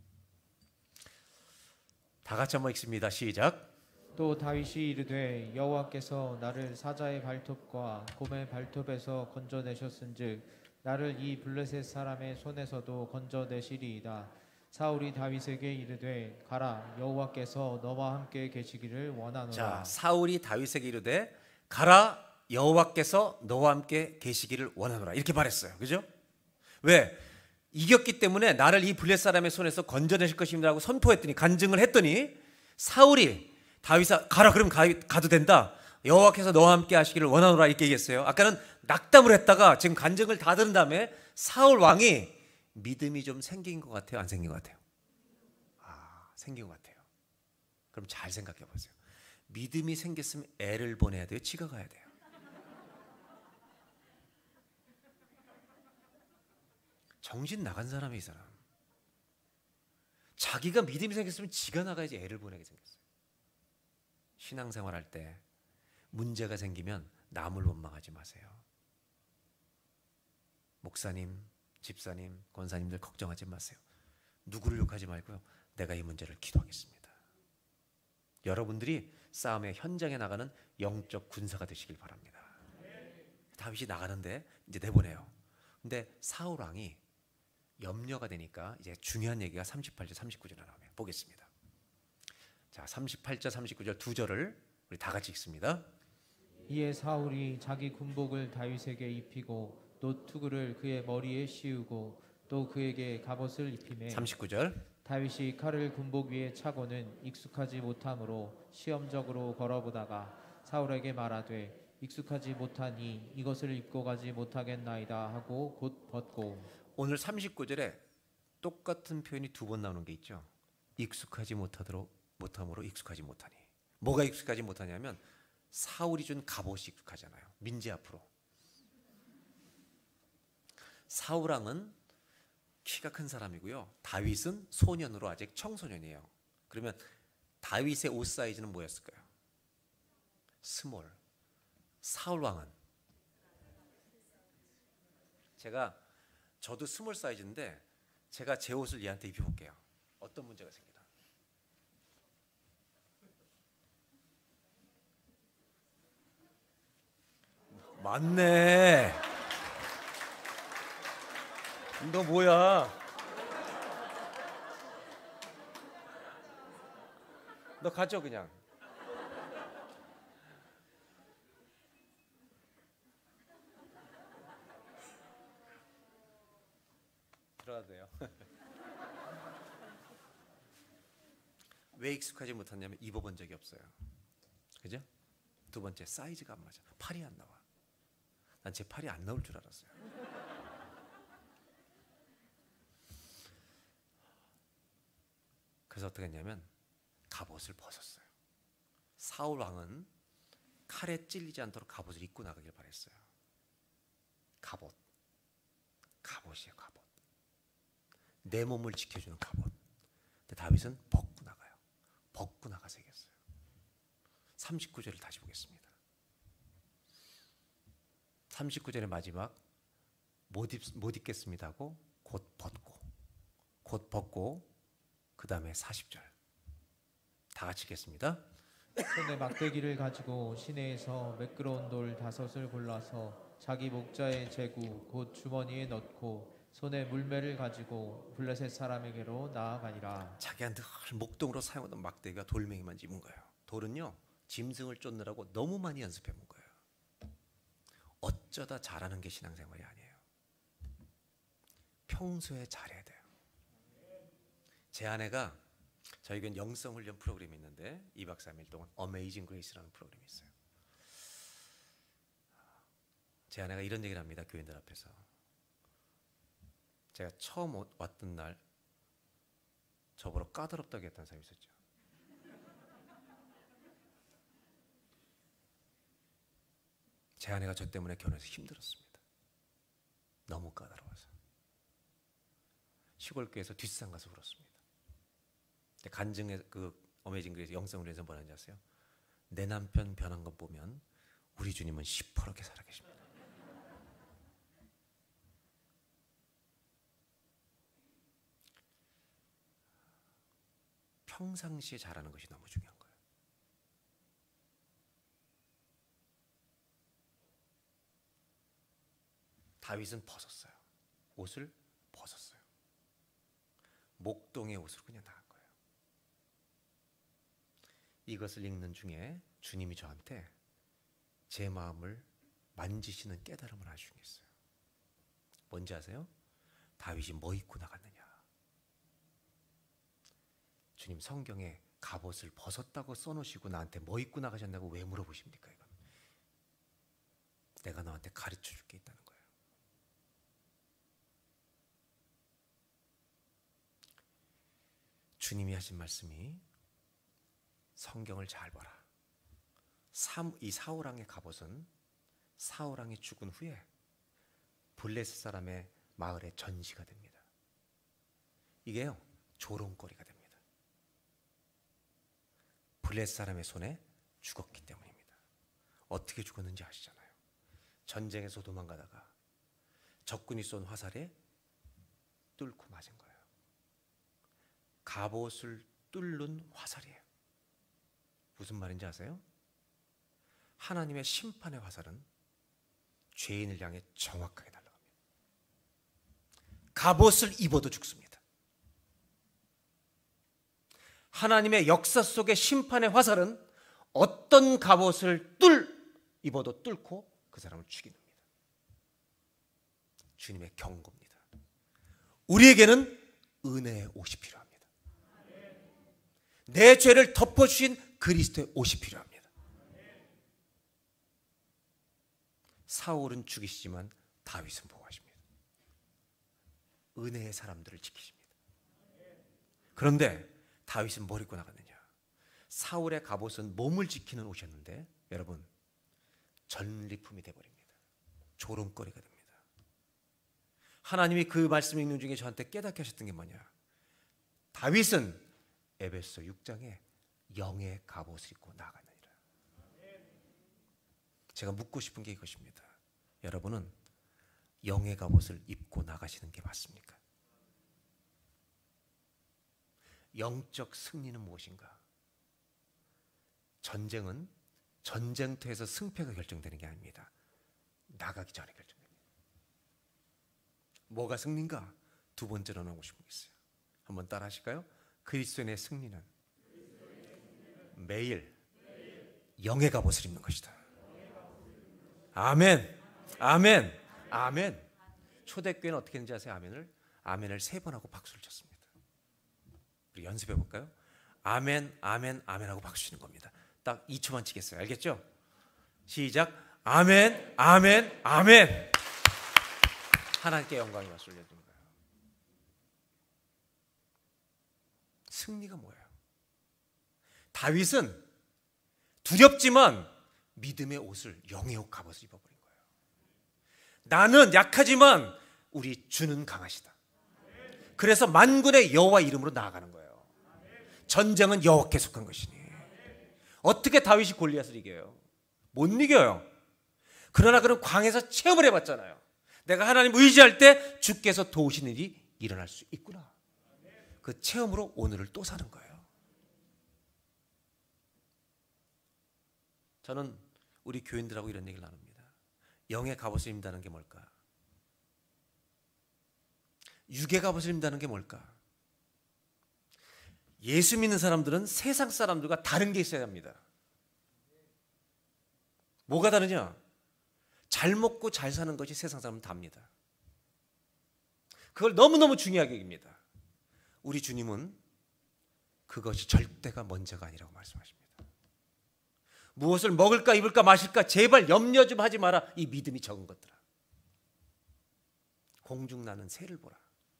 다 같이 한번 읽습니다. 시작. 또 다윗이 이르되 여호와께서 나를 사자의 발톱과 곰의 발톱에서 건져내셨은즉 나를 이 블레셋 사람의 손에서도 건져내시리이다. 사울이 다윗에게 이르되 가라 여호와께서 너와 함께 계시기를 원하노라. 자, 사울이 다윗에게 이르되 가라 여호와께서 너와 함께 계시기를 원하노라 이렇게 말했어요. 그죠? 왜? 이겼기 때문에 나를 이 블레셋 사람의 손에서 건져내실 것입니다라고 선포했더니 간증을 했더니 사울이 다윗아 가라 그럼 가, 가도 된다. 여호와께서 너와 함께 하시기를 원하노라 이렇게 얘기했어요. 아까는 낙담을 했다가 지금 간증을 다 들은 다음에 사울 왕이 믿음이 좀 생긴 것 같아요? 안 생긴 것 같아요? 아, 생긴 것 같아요. 그럼 잘 생각해 보세요. 믿음이 생겼으면 애를 보내야 돼요? 지가 가야 돼요? 정신 나간 사람이 이 사람. 자기가 믿음이 생겼으면 지가 나가야지 애를 보내게 생겼어요. 신앙생활 할 때 문제가 생기면 남을 원망하지 마세요. 목사님, 집사님, 권사님들 걱정하지 마세요. 누구를 욕하지 말고요. 내가 이 문제를 기도하겠습니다. 여러분들이 싸움의 현장에 나가는 영적 군사가 되시길 바랍니다. 다윗이 나가는데 이제 내보내요. 근데 사울 왕이 염려가 되니까 이제 중요한 얘기가 삼십팔 절 삼십구 절에 나오면 보겠습니다. 자, 삼십팔 절 삼십구 절 두 절을 우리 다 같이 읽습니다. 이에 사울이 자기 군복을 다윗에게 입히고 또 투구를 그의 머리에 씌우고 또 그에게 갑옷을 입히매 삼십구 절 다윗이 칼을 군복 위에 차고는 익숙하지 못함으로 시험적으로 걸어보다가 사울에게 말하되 익숙하지 못하니 이것을 입고 가지 못하겠나이다 하고 곧 벗고. 오늘 삼십구 절에 똑같은 표현이 두 번 나오는 게 있죠. 익숙하지 못하도록 못함으로 익숙하지 못하니. 뭐가 익숙하지 못하냐면 사울이 준 갑옷이 익숙하잖아요. 민지 앞으로. 사울 왕은 키가 큰 사람이고요. 다윗은 소년으로 아직 청소년이에요. 그러면 다윗의 옷 사이즈는 뭐였을까요? 스몰. 사울 왕은 제가 저도 스몰 사이즈인데 제가 제 옷을 얘한테 입혀볼게요. 어떤 문제가 생기나? 맞네. 너 뭐야? 너 가져 그냥. 들어가도 돼요. 왜 익숙하지 못하냐면 입어본 적이 없어요. 그죠? 두 번째, 사이즈가 안 맞아. 팔이 안 나와. 난 제 팔이 안 나올 줄 알았어요. 그래서 어떻게 했냐면 갑옷을 벗었어요. 사울 왕은 칼에 찔리지 않도록 갑옷을 입고 나가길 바랬어요. 갑옷. 갑옷이에요, 갑옷. 내 몸을 지켜주는 갑옷. 근데 다윗은 벗고 나가요. 벗고 나가서 얘기했어요. 삼십구 절을 다시 보겠습니다. 삼십구 절의 마지막 못, 입, 못 입겠습니다 하고 곧 벗고 곧 벗고 그 다음에 사십 절 다 같이 읽겠습니다. 손에 막대기를 가지고 시내에서 매끄러운 돌 다섯을 골라서 자기 목자의 제구 곧 주머니에 넣고 손에 물매를 가지고 블레셋 사람에게로 나아가니라. 자기한테 늘 목동으로 사용하던 막대기가 돌멩이만 집은 거예요. 돌은요 짐승을 쫓느라고 너무 많이 연습해 본 거예요. 어쩌다 잘하는 게 신앙생활이 아니에요. 평소에 잘해야 돼요. 제 아내가 저희가 영성훈련 프로그램이 있는데 이 박 삼 일 동안 어메이징 그레이스라는 프로그램이 있어요. 제 아내가 이런 얘기를 합니다. 교인들 앞에서. 제가 처음 왔던 날 저보러 까다롭다고 했던 사람이 있었죠. 제 아내가 저 때문에 결혼해서 힘들었습니다. 너무 까다로워서. 시골교회에서 뒷산 가서 울었습니다. 간증의 그 어메이징 그레이스 영성훈련에서 뭐라는지 아세요? 내 남편 변한 것 보면 우리 주님은 시퍼렇게 살아계십니다. 평상시에 잘하는 것이 너무 중요한 거예요. 다윗은 벗었어요. 옷을 벗었어요. 목동의 옷으로 그냥 나간 거예요. 이것을 읽는 중에 주님이 저한테 제 마음을 만지시는 깨달음을 아주 주셨어요. 뭔지 아세요? 다윗이 뭐 입고 나갔느냐? 주님 성경에 갑옷을 벗었다고 써놓으시고 나한테 뭐 입고 나가셨냐고 왜 물어보십니까? 이건 내가 너한테 가르쳐 줄 게 있다는 거예요. 주님이 하신 말씀이 성경을 잘 봐라. 이 사울왕의 갑옷은 사울왕이 죽은 후에 블레셋 사람의 마을에 전시가 됩니다. 이게요 조롱거리가 됩니다. 블레셋 사람의 손에 죽었기 때문입니다. 어떻게 죽었는지 아시잖아요. 전쟁에서 도망가다가 적군이 쏜 화살에 뚫고 맞은 거예요. 갑옷을 뚫는 화살이에요. 무슨 말인지 아세요? 하나님의 심판의 화살은 죄인을 향해 정확하게 날아갑니다. 갑옷을 입어도 죽습니다. 하나님의 역사 속의 심판의 화살은 어떤 갑옷을 뚫 입어도 뚫고 그 사람을 죽이는 겁니다. 주님의 경고입니다. 우리에게는 은혜의 옷이 필요합니다. 내 죄를 덮어주신 그리스도의 옷이 필요합니다. 사울은 죽이시지만 다윗은 보호하십니다. 은혜의 사람들을 지키십니다. 그런데 다윗은 뭘 입고 나갔느냐? 사울의 갑옷은 몸을 지키는 옷이었는데 여러분 전리품이 되어버립니다. 조롱거리가 됩니다. 하나님이 그 말씀 읽는 중에 저한테 깨닫게 하셨던 게 뭐냐? 다윗은 에베소 육 장에 영의 갑옷을 입고 나가느니라. 제가 묻고 싶은 게 이것입니다. 여러분은 영의 갑옷을 입고 나가시는 게 맞습니까? 영적 승리는 무엇인가? 전쟁은 전쟁터에서 승패가 결정되는 게 아닙니다. 나가기 전에 결정됩니다. 뭐가 승리인가? 두 번째로 나오고 싶은 게 있어요. 한번 따라 하실까요? 그리스도인의 승리는 매일 영의 갑옷을 입는 것이다. 아멘, 아멘, 아멘. 초대교회는 어떻게 했는지 아세요? 아멘을 아멘을 세 번 하고 박수를 쳤습니다. 우리 연습해 볼까요? 아멘, 아멘, 아멘 하고 박수 치는 겁니다. 딱 이 초만 치겠어요. 알겠죠? 시작. 아멘, 아멘, 아멘. 하나님께 영광이 맞설려지는 거예요. 승리가 뭐예요? 다윗은 두렵지만 믿음의 옷을 영의 옷 갑옷을 입어버린 거예요. 나는 약하지만 우리 주는 강하시다. 그래서 만군의 여호와 이름으로 나아가는 거예요. 전쟁은 여호와께 속한 것이니 어떻게 다윗이 골리앗을 이겨요? 못 이겨요. 그러나 그는 광에서 체험을 해봤잖아요. 내가 하나님 의지할 때 주께서 도우시는 일이 일어날 수 있구나. 그 체험으로 오늘을 또 사는 거예요. 저는 우리 교인들하고 이런 얘기를 나눕니다. 영의 갑옷을 입는다는 게 뭘까? 육의 갑옷을 입는다는 게 뭘까? 예수 믿는 사람들은 세상 사람들과 다른 게 있어야 합니다. 뭐가 다르냐? 잘 먹고 잘 사는 것이 세상 사람은 답니다. 그걸 너무너무 중요하게 여깁니다. 우리 주님은 그것이 절대가 먼저가 아니라고 말씀하십니다. 무엇을 먹을까 입을까 마실까 제발 염려 좀 하지 마라. 이 믿음이 적은 것들아. 공중 나는 새를 보라.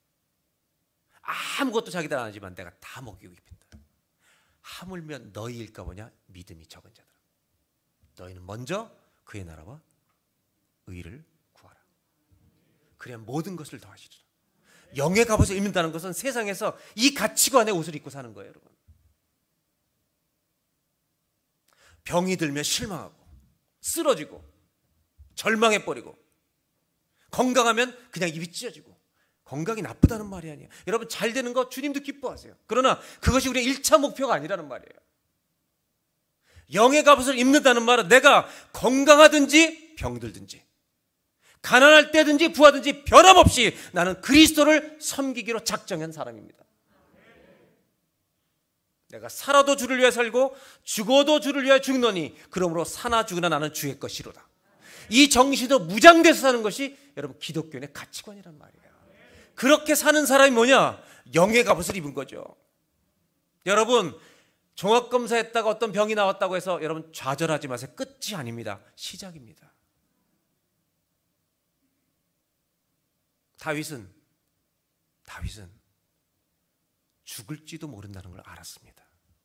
아무것도 자기들 안 하지만 내가 다 먹이고 입힌다. 하물며 너희일까 보냐? 믿음이 적은 자들아. 너희는 먼저 그의 나라와 의를 구하라. 그래야 모든 것을 더하시리라. 영의 갑옷을 입는다는 것은 세상에서 이 가치관의 옷을 입고 사는 거예요, 여러분. 병이 들면 실망하고 쓰러지고 절망해버리고 건강하면 그냥 입이 찢어지고 건강이 나쁘다는 말이 아니에요. 여러분 잘 되는 거 주님도 기뻐하세요. 그러나 그것이 우리의 일 차 목표가 아니라는 말이에요. 영의 갑옷을 입는다는 말은 내가 건강하든지 병들든지 가난할 때든지 부하든지 변함없이 나는 그리스도를 섬기기로 작정한 사람입니다. 내가 살아도 주를 위해 살고 죽어도 주를 위해 죽노니 그러므로 사나 죽으나 나는 주의 것이로다. 이 정신으로 무장돼서 사는 것이 여러분 기독교의 가치관이란 말이에요. 그렇게 사는 사람이 뭐냐? 영의 갑옷을 입은 거죠. 여러분 종합검사했다가 어떤 병이 나왔다고 해서 여러분 좌절하지 마세요. 끝이 아닙니다. 시작입니다. 다윗은 다윗은 죽을지도 모른다는 걸 알았습니다.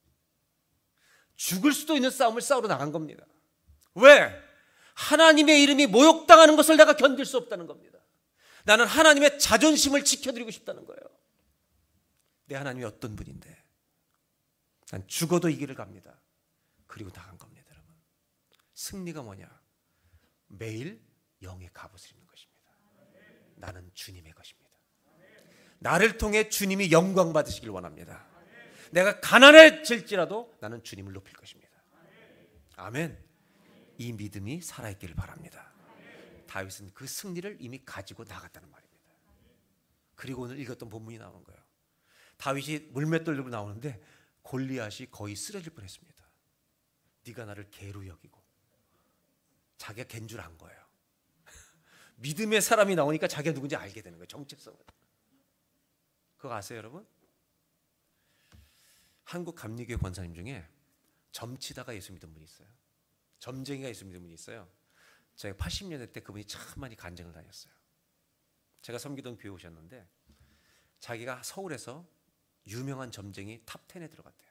죽을 수도 있는 싸움을 싸우러 나간 겁니다. 왜? 하나님의 이름이 모욕당하는 것을 내가 견딜 수 없다는 겁니다. 나는 하나님의 자존심을 지켜드리고 싶다는 거예요. 내 하나님이 어떤 분인데 난 죽어도 이 길을 갑니다. 그리고 나간 겁니다. 여러분. 승리가 뭐냐? 매일 영의 갑옷을 입는 것입니다. 나는 주님의 것입니다. 나를 통해 주님이 영광 받으시길 원합니다. 내가 가난해질지라도 나는 주님을 높일 것입니다. 아멘. 이 믿음이 살아있기를 바랍니다. 다윗은 그 승리를 이미 가지고 나갔다는 말입니다. 그리고 오늘 읽었던 본문이 나오는 거예요. 다윗이 물맷돌 들고 나오는데 골리앗이 거의 쓰러질 뻔했습니다. 네가 나를 개로 여기고 자기가 갠 줄 안 거예요. 믿음의 사람이 나오니까 자기가 누군지 알게 되는 거예요. 정체성을. 그거 아세요, 여러분? 한국 감리교회 권사님 중에 점치다가 예수 믿은 분이 있어요. 점쟁이가 예수 믿은 분이 있어요. 제가 팔십 년대 때 그분이 참 많이 간증을 다녔어요. 제가 섬기던 교회 오셨는데 자기가 서울에서 유명한 점쟁이 탑 텐에 들어갔대요.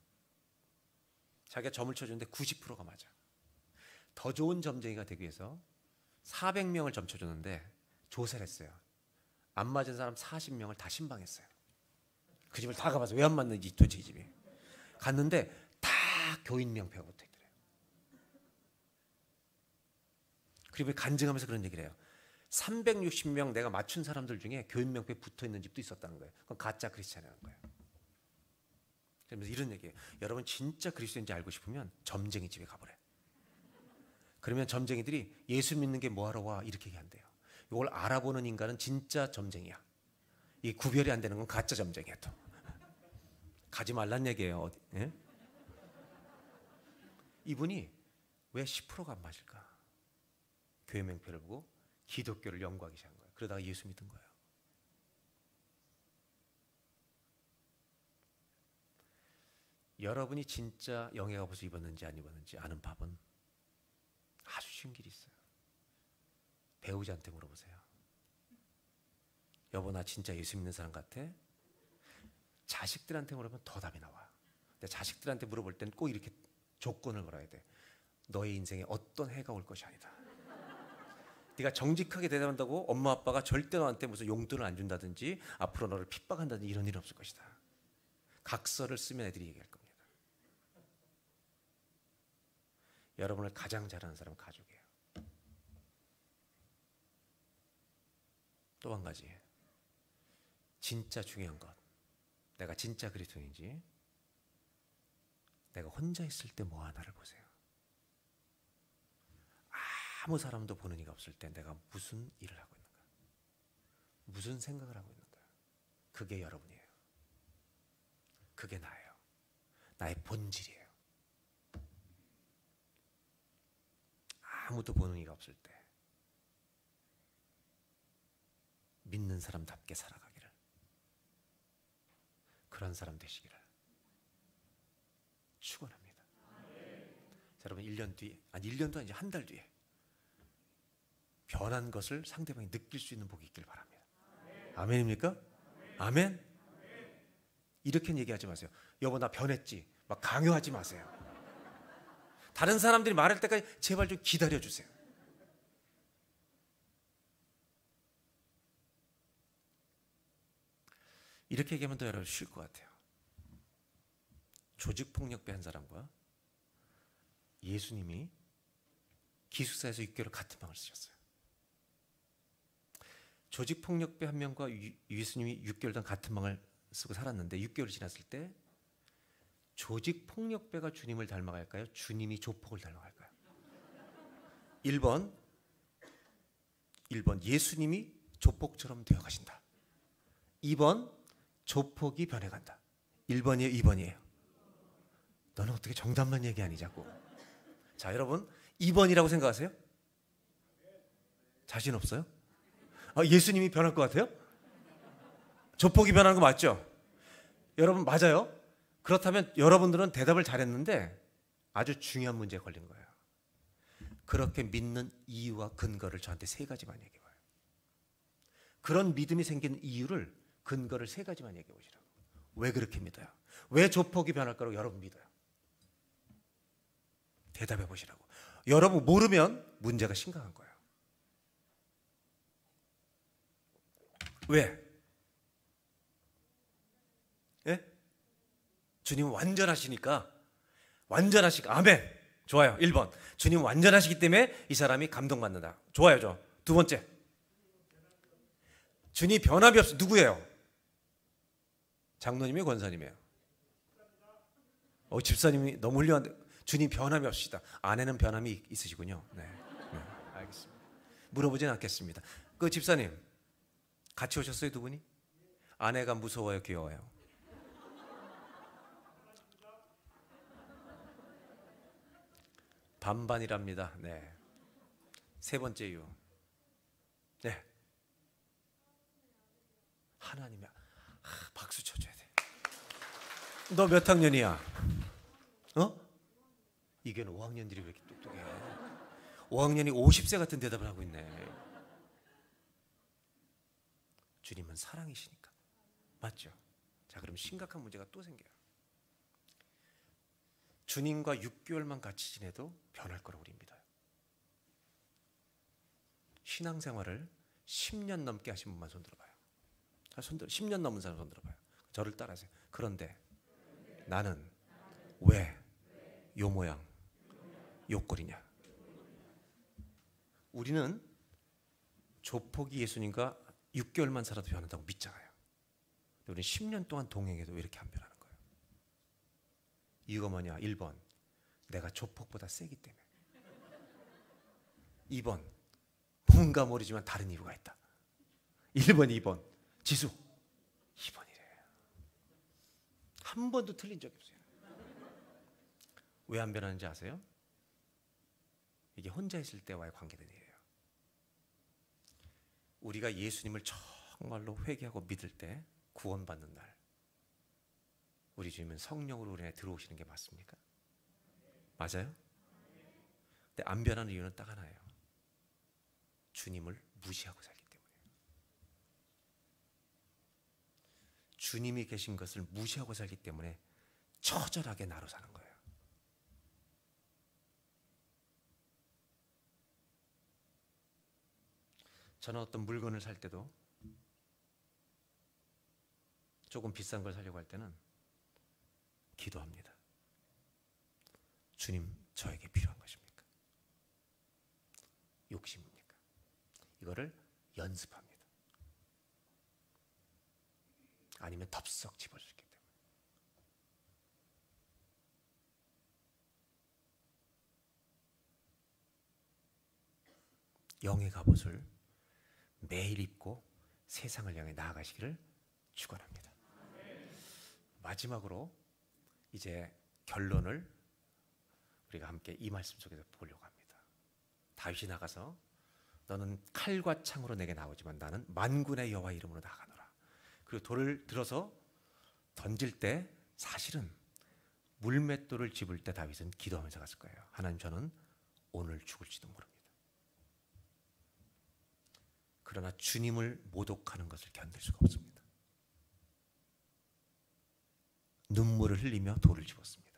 자기가 점을 쳐주는데 구십 퍼센트가 맞아. 더 좋은 점쟁이가 되기 위해서 사백 명을 점 쳐줬는데 조사를 했어요. 안 맞은 사람 사십 명을 다 신방했어요. 그 집을 다 가봐서 왜 안 맞는지 도대체 이 집이. 갔는데 다 교인 명패가 붙어있더래요. 그리고 간증하면서 그런 얘기를 해요. 삼백육십 명 내가 맞춘 사람들 중에 교인 명패 붙어있는 집도 있었다는 거예요. 그건 가짜 크리스찬이라는 거예요. 그러면서 이런 얘기예요. 여러분 진짜 그리스도인지 알고 싶으면 점쟁이 집에 가보래. 그러면 점쟁이들이 예수 믿는 게 뭐하러 와 이렇게 얘기한대요. 이걸 알아보는 인간은 진짜 점쟁이야. 이 구별이 안 되는 건 가짜 점쟁이야. 또 가지 말란 얘기예요. 어디, 예? 이분이 왜 십 퍼센트가 안 맞을까? 교회 명패를 보고 기독교를 연구하기 시작한 거예요. 그러다가 예수 믿은 거예요. 여러분이 진짜 영예 갑옷을 입었는지 안 입었는지 아는 법은 아주 쉬운 길이 있어요. 배우자한테 물어보세요. 여보 나 진짜 예수 믿는 사람 같아? 자식들한테 물어보면 더 답이 나와. 근데 자식들한테 물어볼 땐 꼭 이렇게 조건을 걸어야 돼. 너의 인생에 어떤 해가 올 것이 아니다. 네가 정직하게 대답한다고 엄마 아빠가 절대 너한테 무슨 용돈을 안 준다든지 앞으로 너를 핍박한다든지 이런 일은 없을 것이다. 각서를 쓰면 애들이 얘기할 겁니다. 여러분을 가장 잘하는 사람은 가족이에요. 또 한 가지 진짜 중요한 것, 내가 진짜 그리스도인지 내가 혼자 있을 때 뭐 하나를 보세요. 아무 사람도 보는 이가 없을 때 내가 무슨 일을 하고 있는가, 무슨 생각을 하고 있는가. 그게 여러분이에요. 그게 나예요. 나의 본질이에요. 아무도 보는 이가 없을 때 믿는 사람답게 살아가기를, 그런 사람 되시기를 축원합니다. 자, 여러분 일 년 뒤, 아니 일 년도 아니지 한 달 뒤에 변한 것을 상대방이 느낄 수 있는 복이 있길 바랍니다. 아멘입니까? 아멘? 이렇게 얘기하지 마세요. 여보 나 변했지. 막 강요하지 마세요. 다른 사람들이 말할 때까지 제발 좀 기다려주세요. 이렇게 얘기하면 더 여러분 쉴 것 같아요. 조직폭력배 한 사람과 예수님이 기숙사에서 육 개월 같은 방을 쓰셨어요. 조직폭력배 한 명과 예수님이 육 개월 동안 같은 방을 쓰고 살았는데 육 개월이 지났을 때 조직폭력배가 주님을 닮아갈까요? 주님이 조폭을 닮아갈까요? 일 번 일 번 예수님이 조폭처럼 되어가신다. 이 번 조폭이 변해간다. 일 번이에요? 이 번이에요? 너는 어떻게 정답만 얘기하니 자꾸. 자 여러분 이 번이라고 생각하세요? 자신 없어요? 아, 예수님이 변할 것 같아요? 조폭이 변하는 거 맞죠? 여러분 맞아요? 그렇다면 여러분들은 대답을 잘했는데 아주 중요한 문제에 걸린 거예요. 그렇게 믿는 이유와 근거를 저한테 세 가지만 얘기해 봐요. 그런 믿음이 생기는 이유를, 근거를 세 가지만 얘기해 보시라고. 왜 그렇게 믿어요? 왜 조폭이 변할 거라고 여러분 믿어요? 대답해 보시라고. 여러분 모르면 문제가 심각한 거예요. 왜? 예? 주님은 완전하시니까. 완전하시니까. 아멘. 좋아요. 일 번. 주님은 완전하시기 때문에 이 사람이 감동받는다. 좋아요. 저. 두 번째. 주님 변함이 없어. 누구예요? 장로님이에요? 권사님이에요? 어, 집사님이 너무 훌륭한데. 주님 변함이 없으시다. 아내는 변함이 있으시군요. 네. 네. 알겠습니다. 물어보진 않겠습니다. 그 집사님 같이 오셨어요? 두 분이? 아내가 무서워요? 귀여워요? 반반이랍니다. 네. 세 번째 이유. 네. 하나님이 아, 박수 쳐줘야 돼. 너 몇 학년이야? 어? 이게 오 학년들이 왜 이렇게 똑똑해? 오 학년이 오십 세 같은 대답을 하고 있네. 주님은 사랑이시니까. 맞죠? 자, 그럼 심각한 문제가 또 생겨요. 주님과 육 개월만 같이 지내도 변할 거라고 우리 믿어요. 신앙생활을 십 년 넘게 하신 분만 손 들어봐요. 손 들어, 십 년 넘은 사람 손 들어봐요. 저를 따라하세요. 그런데 나는 왜 요 모양 요 꼴이냐? 우리는 조폭이 예수님과 육 개월만 살아도 변한다고 믿잖아요. 근데 우리는 십 년 동안 동행해도 왜 이렇게 안 변하는 거예요? 이유가 뭐냐? 일 번, 내가 조폭보다 세기 때문에. 이 번, 뭔가 모르지만 다른 이유가 있다. 일 번, 이 번, 지수 이 번이래요. 한 번도 틀린 적이 없어요. 왜 안 변하는지 아세요? 이게 혼자 있을 때와의 관계된 일이에요. 우리가 예수님을 정말로 회개하고 믿을 때 구원받는 날, 우리 주님은 성령으로 우리 안에 들어오시는 게 맞습니까? 맞아요? 근데 안 변하는 이유는 딱 하나예요. 주님을 무시하고 살기 때문이에요. 주님이 계신 것을 무시하고 살기 때문에 처절하게 나로 사는 거예요. 저는 어떤 물건을 살 때도 조금 비싼 걸 사려고 할 때는 기도합니다. 주님, 저에게 필요한 것입니까? 욕심입니까? 이거를 연습합니다. 아니면 덥석 집어주기 때문에. 영의 갑옷을 매일 입고 세상을 향해 나아가시기를 축원합니다. 마지막으로 이제 결론을 우리가 함께 이 말씀 속에서 보려고 합니다. 다윗이 나가서 너는 칼과 창으로 내게 나오지만 나는 만군의 여호와 이름으로 나가노라. 그리고 돌을 들어서 던질 때 사실은 물맷돌을 집을 때 다윗은 기도하면서 갔을 거예요. 하나님, 저는 오늘 죽을지도 모릅니다. 그러나 주님을 모독하는 것을 견딜 수가 없습니다. 눈물을 흘리며 돌을 집었습니다.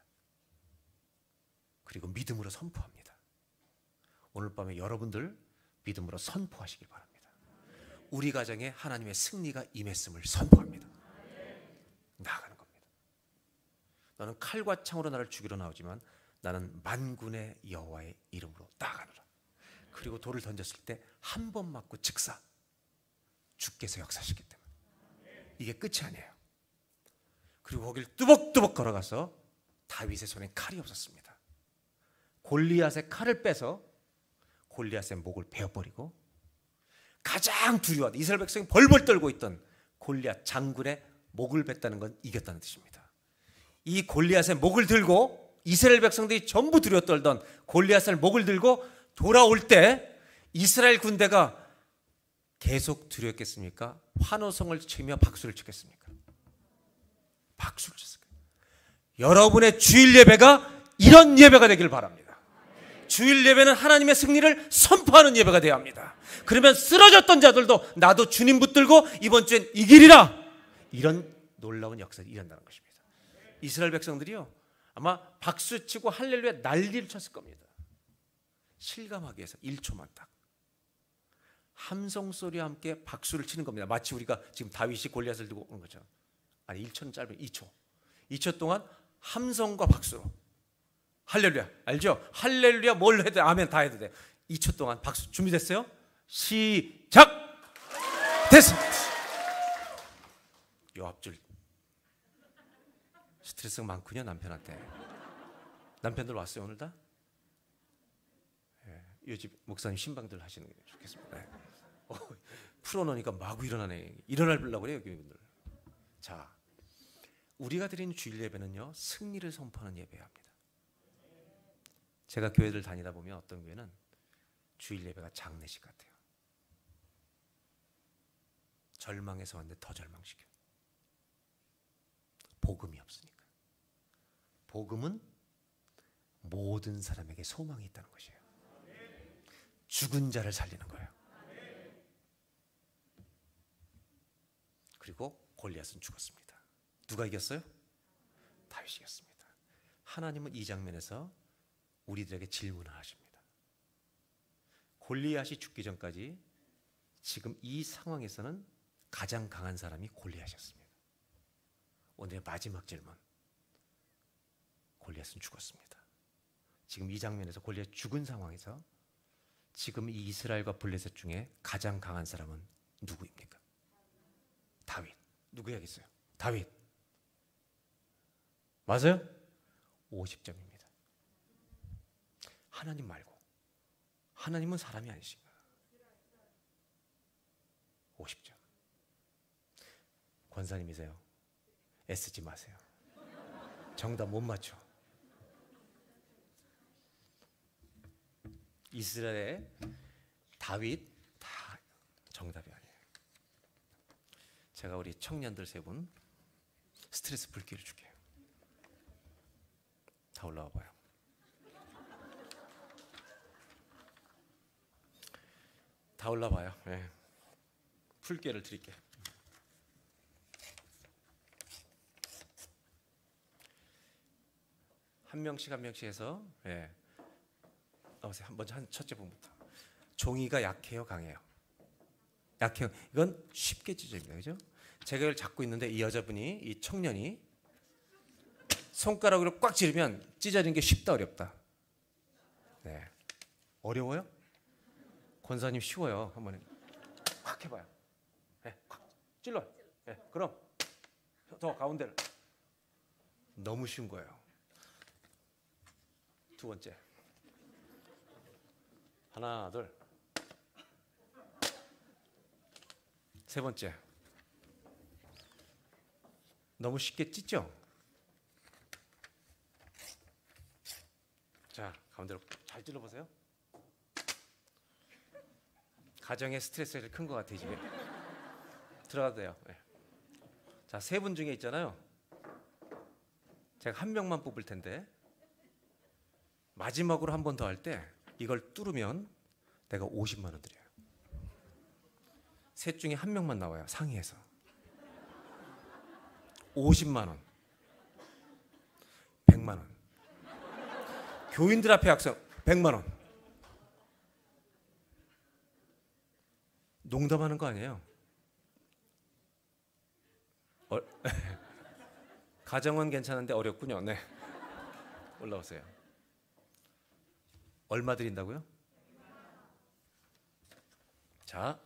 그리고 믿음으로 선포합니다. 오늘 밤에 여러분들 믿음으로 선포하시길 바랍니다. 우리 가정에 하나님의 승리가 임했음을 선포합니다. 나아가는 겁니다. 너는 칼과 창으로 나를 죽이러 나오지만 나는 만군의 여호와의 이름으로 나아가노라. 그리고 돌을 던졌을 때 한 번 맞고 즉사 주께서 역사하시기 때문에 이게 끝이 아니에요. 그리고 거기를 뚜벅뚜벅 걸어가서 다윗의 손에 칼이 없었습니다. 골리앗의 칼을 빼서 골리앗의 목을 베어버리고 가장 두려워하던 이스라엘 백성이 벌벌 떨고 있던 골리앗 장군의 목을 뱉다는 건 이겼다는 뜻입니다. 이 골리앗의 목을 들고 이스라엘 백성들이 전부 두려워 떨던 골리앗의 목을 들고 돌아올 때 이스라엘 군대가 계속 두려웠겠습니까? 환호성을 치며 박수를 쳤겠습니까? 박수를 쳤을 거예요. 여러분의 주일 예배가 이런 예배가 되길 바랍니다. 주일 예배는 하나님의 승리를 선포하는 예배가 되어야 합니다. 그러면 쓰러졌던 자들도 나도 주님 붙들고 이번 주엔 이기리라, 이런 놀라운 역사가 일어난다는 것입니다. 이스라엘 백성들이요 아마 박수치고 할렐루야 난리를 쳤을 겁니다. 실감하기 위해서 일 초만 딱 함성 소리와 함께 박수를 치는 겁니다. 마치 우리가 지금 다윗이 골리앗을 들고 오는 것처럼. 아니 일 초는 짧아요. 이 초. 이 초 동안 함성과 박수로 할렐루야, 알죠? 할렐루야 뭘 해도 돼. 아멘 다 해도 돼. 이 초 동안 박수. 준비됐어요? 시작! 됐습니다. 요 앞줄 스트레스가 많군요. 남편한테. 남편들 왔어요 오늘 다? 이 집 목사님 신방들 하시는 게 좋겠습니다. 네. 어, 풀어놓으니까 마구 일어나네. 일어나려고 그래요 교회분들. 자, 우리가 드리는 주일 예배는요 승리를 선포하는 예배야 합니다. 제가 교회를 다니다 보면 어떤 교회는 주일 예배가 장례식 같아요. 절망해서 왔는데 더 절망시켜. 복음이 없으니까. 복음은 모든 사람에게 소망이 있다는 것이에요. 죽은 자를 살리는 거예요. 그리고 골리앗은 죽었습니다. 누가 이겼어요? 다윗이 이겼습니다. 하나님은 이 장면에서 우리들에게 질문을 하십니다. 골리앗이 죽기 전까지 지금 이 상황에서는 가장 강한 사람이 골리앗이었습니다. 오늘의 마지막 질문. 골리앗은 죽었습니다. 지금 이 장면에서 골리앗 죽은 상황에서 지금 이 이스라엘과 블레셋 중에 가장 강한 사람은 누구입니까? 다윗. 누구야겠어요? 다윗. 맞아요? 오십 점입니다. 하나님 말고 하나님은 사람이 아니신가? 오십 점. 권사님이세요? 애쓰지 마세요. 정답 못 맞춰. 이스라엘의 다윗 다 정답이 아니에요. 제가 우리 청년들 세 분 스트레스 불기를 줄게요. 다 올라와 봐요. 다 올라와 봐요. 네. 풀기를 드릴게요. 한 명씩 한 명씩 해서 예. 나오세요. 먼저 한 첫째 분부터. 종이가 약해요, 강해요? 약해요. 이건 쉽게 찢어집니다, 그죠? 제가 이걸 잡고 있는데 이 여자분이, 이 청년이 손가락으로 꽉 찌르면 찢어지는 게 쉽다, 어렵다? 네. 어려워요? 권사님 쉬워요. 한번 확 해봐요. 네, 확 찔러. 네, 그럼 더 가운데를. 너무 쉬운 거예요. 두 번째. 하나, 둘. 세 번째. 너무 쉽게 찢죠? 자, 가운데로 잘 찔러보세요. 가정의 스트레스가 큰 것 같아요, 집에. 들어가도 돼요. 네. 자, 세 분 중에 있잖아요. 제가 한 명만 뽑을 텐데 마지막으로 한 번 더 할 때 이걸 뚫으면 내가 오십만 원 드려요. 셋 중에 한 명만 나와요. 상의해서. 오십만 원. 백만 원. 교인들 앞에 약속 백만 원. 농담하는 거 아니에요. 어, 가정은 괜찮은데 어렵군요. 네. 올라오세요. 얼마 드린다고요? 자.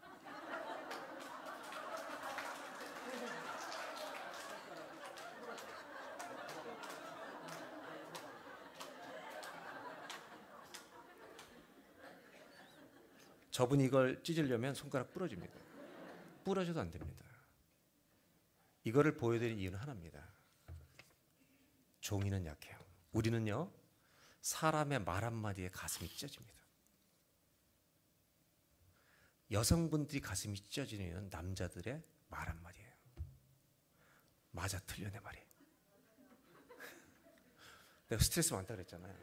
저분이 이걸 찢으려면 손가락 부러집니다. 부러져도 안 됩니다. 이거를 보여드린 이유는 하나입니다. 종이는 약해요. 우리는요, 사람의 말 한마디에 가슴이 찢어집니다. 여성분들이 가슴이 찢어지는 이유는 남자들의 말 한마디예요. 맞아, 틀려 내 말이. 내가 스트레스 많다 그랬잖아요.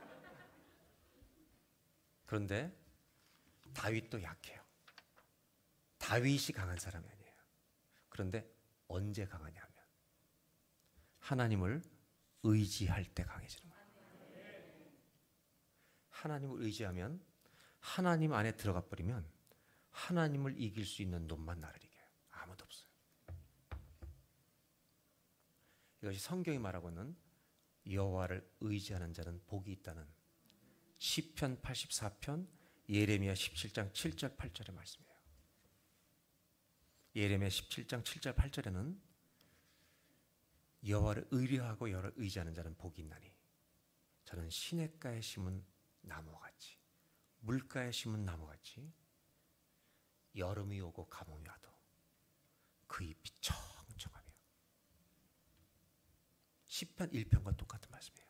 그런데 다윗도 약해요. 다윗이 강한 사람이 아니에요. 그런데 언제 강하냐 하면 하나님을 의지할 때 강해지는 거예요. 하나님을 의지하면 하나님 안에 들어가 버리면 하나님을 이길 수 있는 놈만 나를 이겨요. 아무도 없어요. 이것이 성경이 말하고 있는 여호와를 의지하는 자는 복이 있다는 시편 팔십사 편 예레미야 십칠 장 칠 절 팔 절의 말씀이에요. 예레미야 십칠 장 칠 절 팔 절에는 여호와를 의뢰하고 여호와를 의지하는 자는 복이 있나니 저는 시냇가에 심은 나무같이 물가에 심은 나무같이 여름이 오고 가뭄이 와도 그 잎이 청청하며. 시편 일 편과 똑같은 말씀이에요.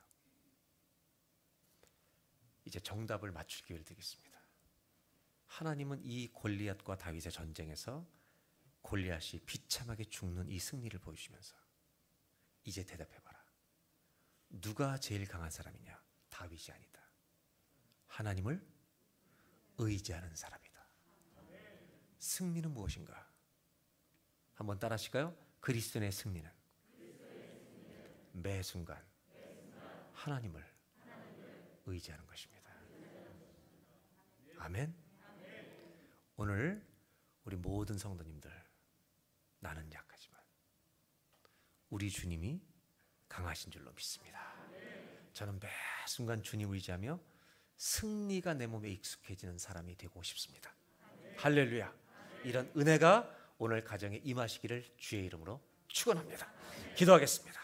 이제 정답을 맞출 기회를 드리겠습니다. 하나님은 이 골리앗과 다윗의 전쟁에서 골리앗이 비참하게 죽는 이 승리를 보여주시면서 이제 대답해봐라. 누가 제일 강한 사람이냐? 다윗이 아니다. 하나님을 의지하는 사람이다. 승리는 무엇인가? 한번 따라하실까요? 그리스도의 승리는 매 순간 하나님을 의지하는 것입니다. 아멘. 오늘 우리 모든 성도님들, 나는 약하지만 우리 주님이 강하신 줄로 믿습니다. 저는 매 순간 주님 의지하며 승리가 내 몸에 익숙해지는 사람이 되고 싶습니다. 할렐루야. 이런 은혜가 오늘 가정에 임하시기를 주의 이름으로 축원합니다. 기도하겠습니다.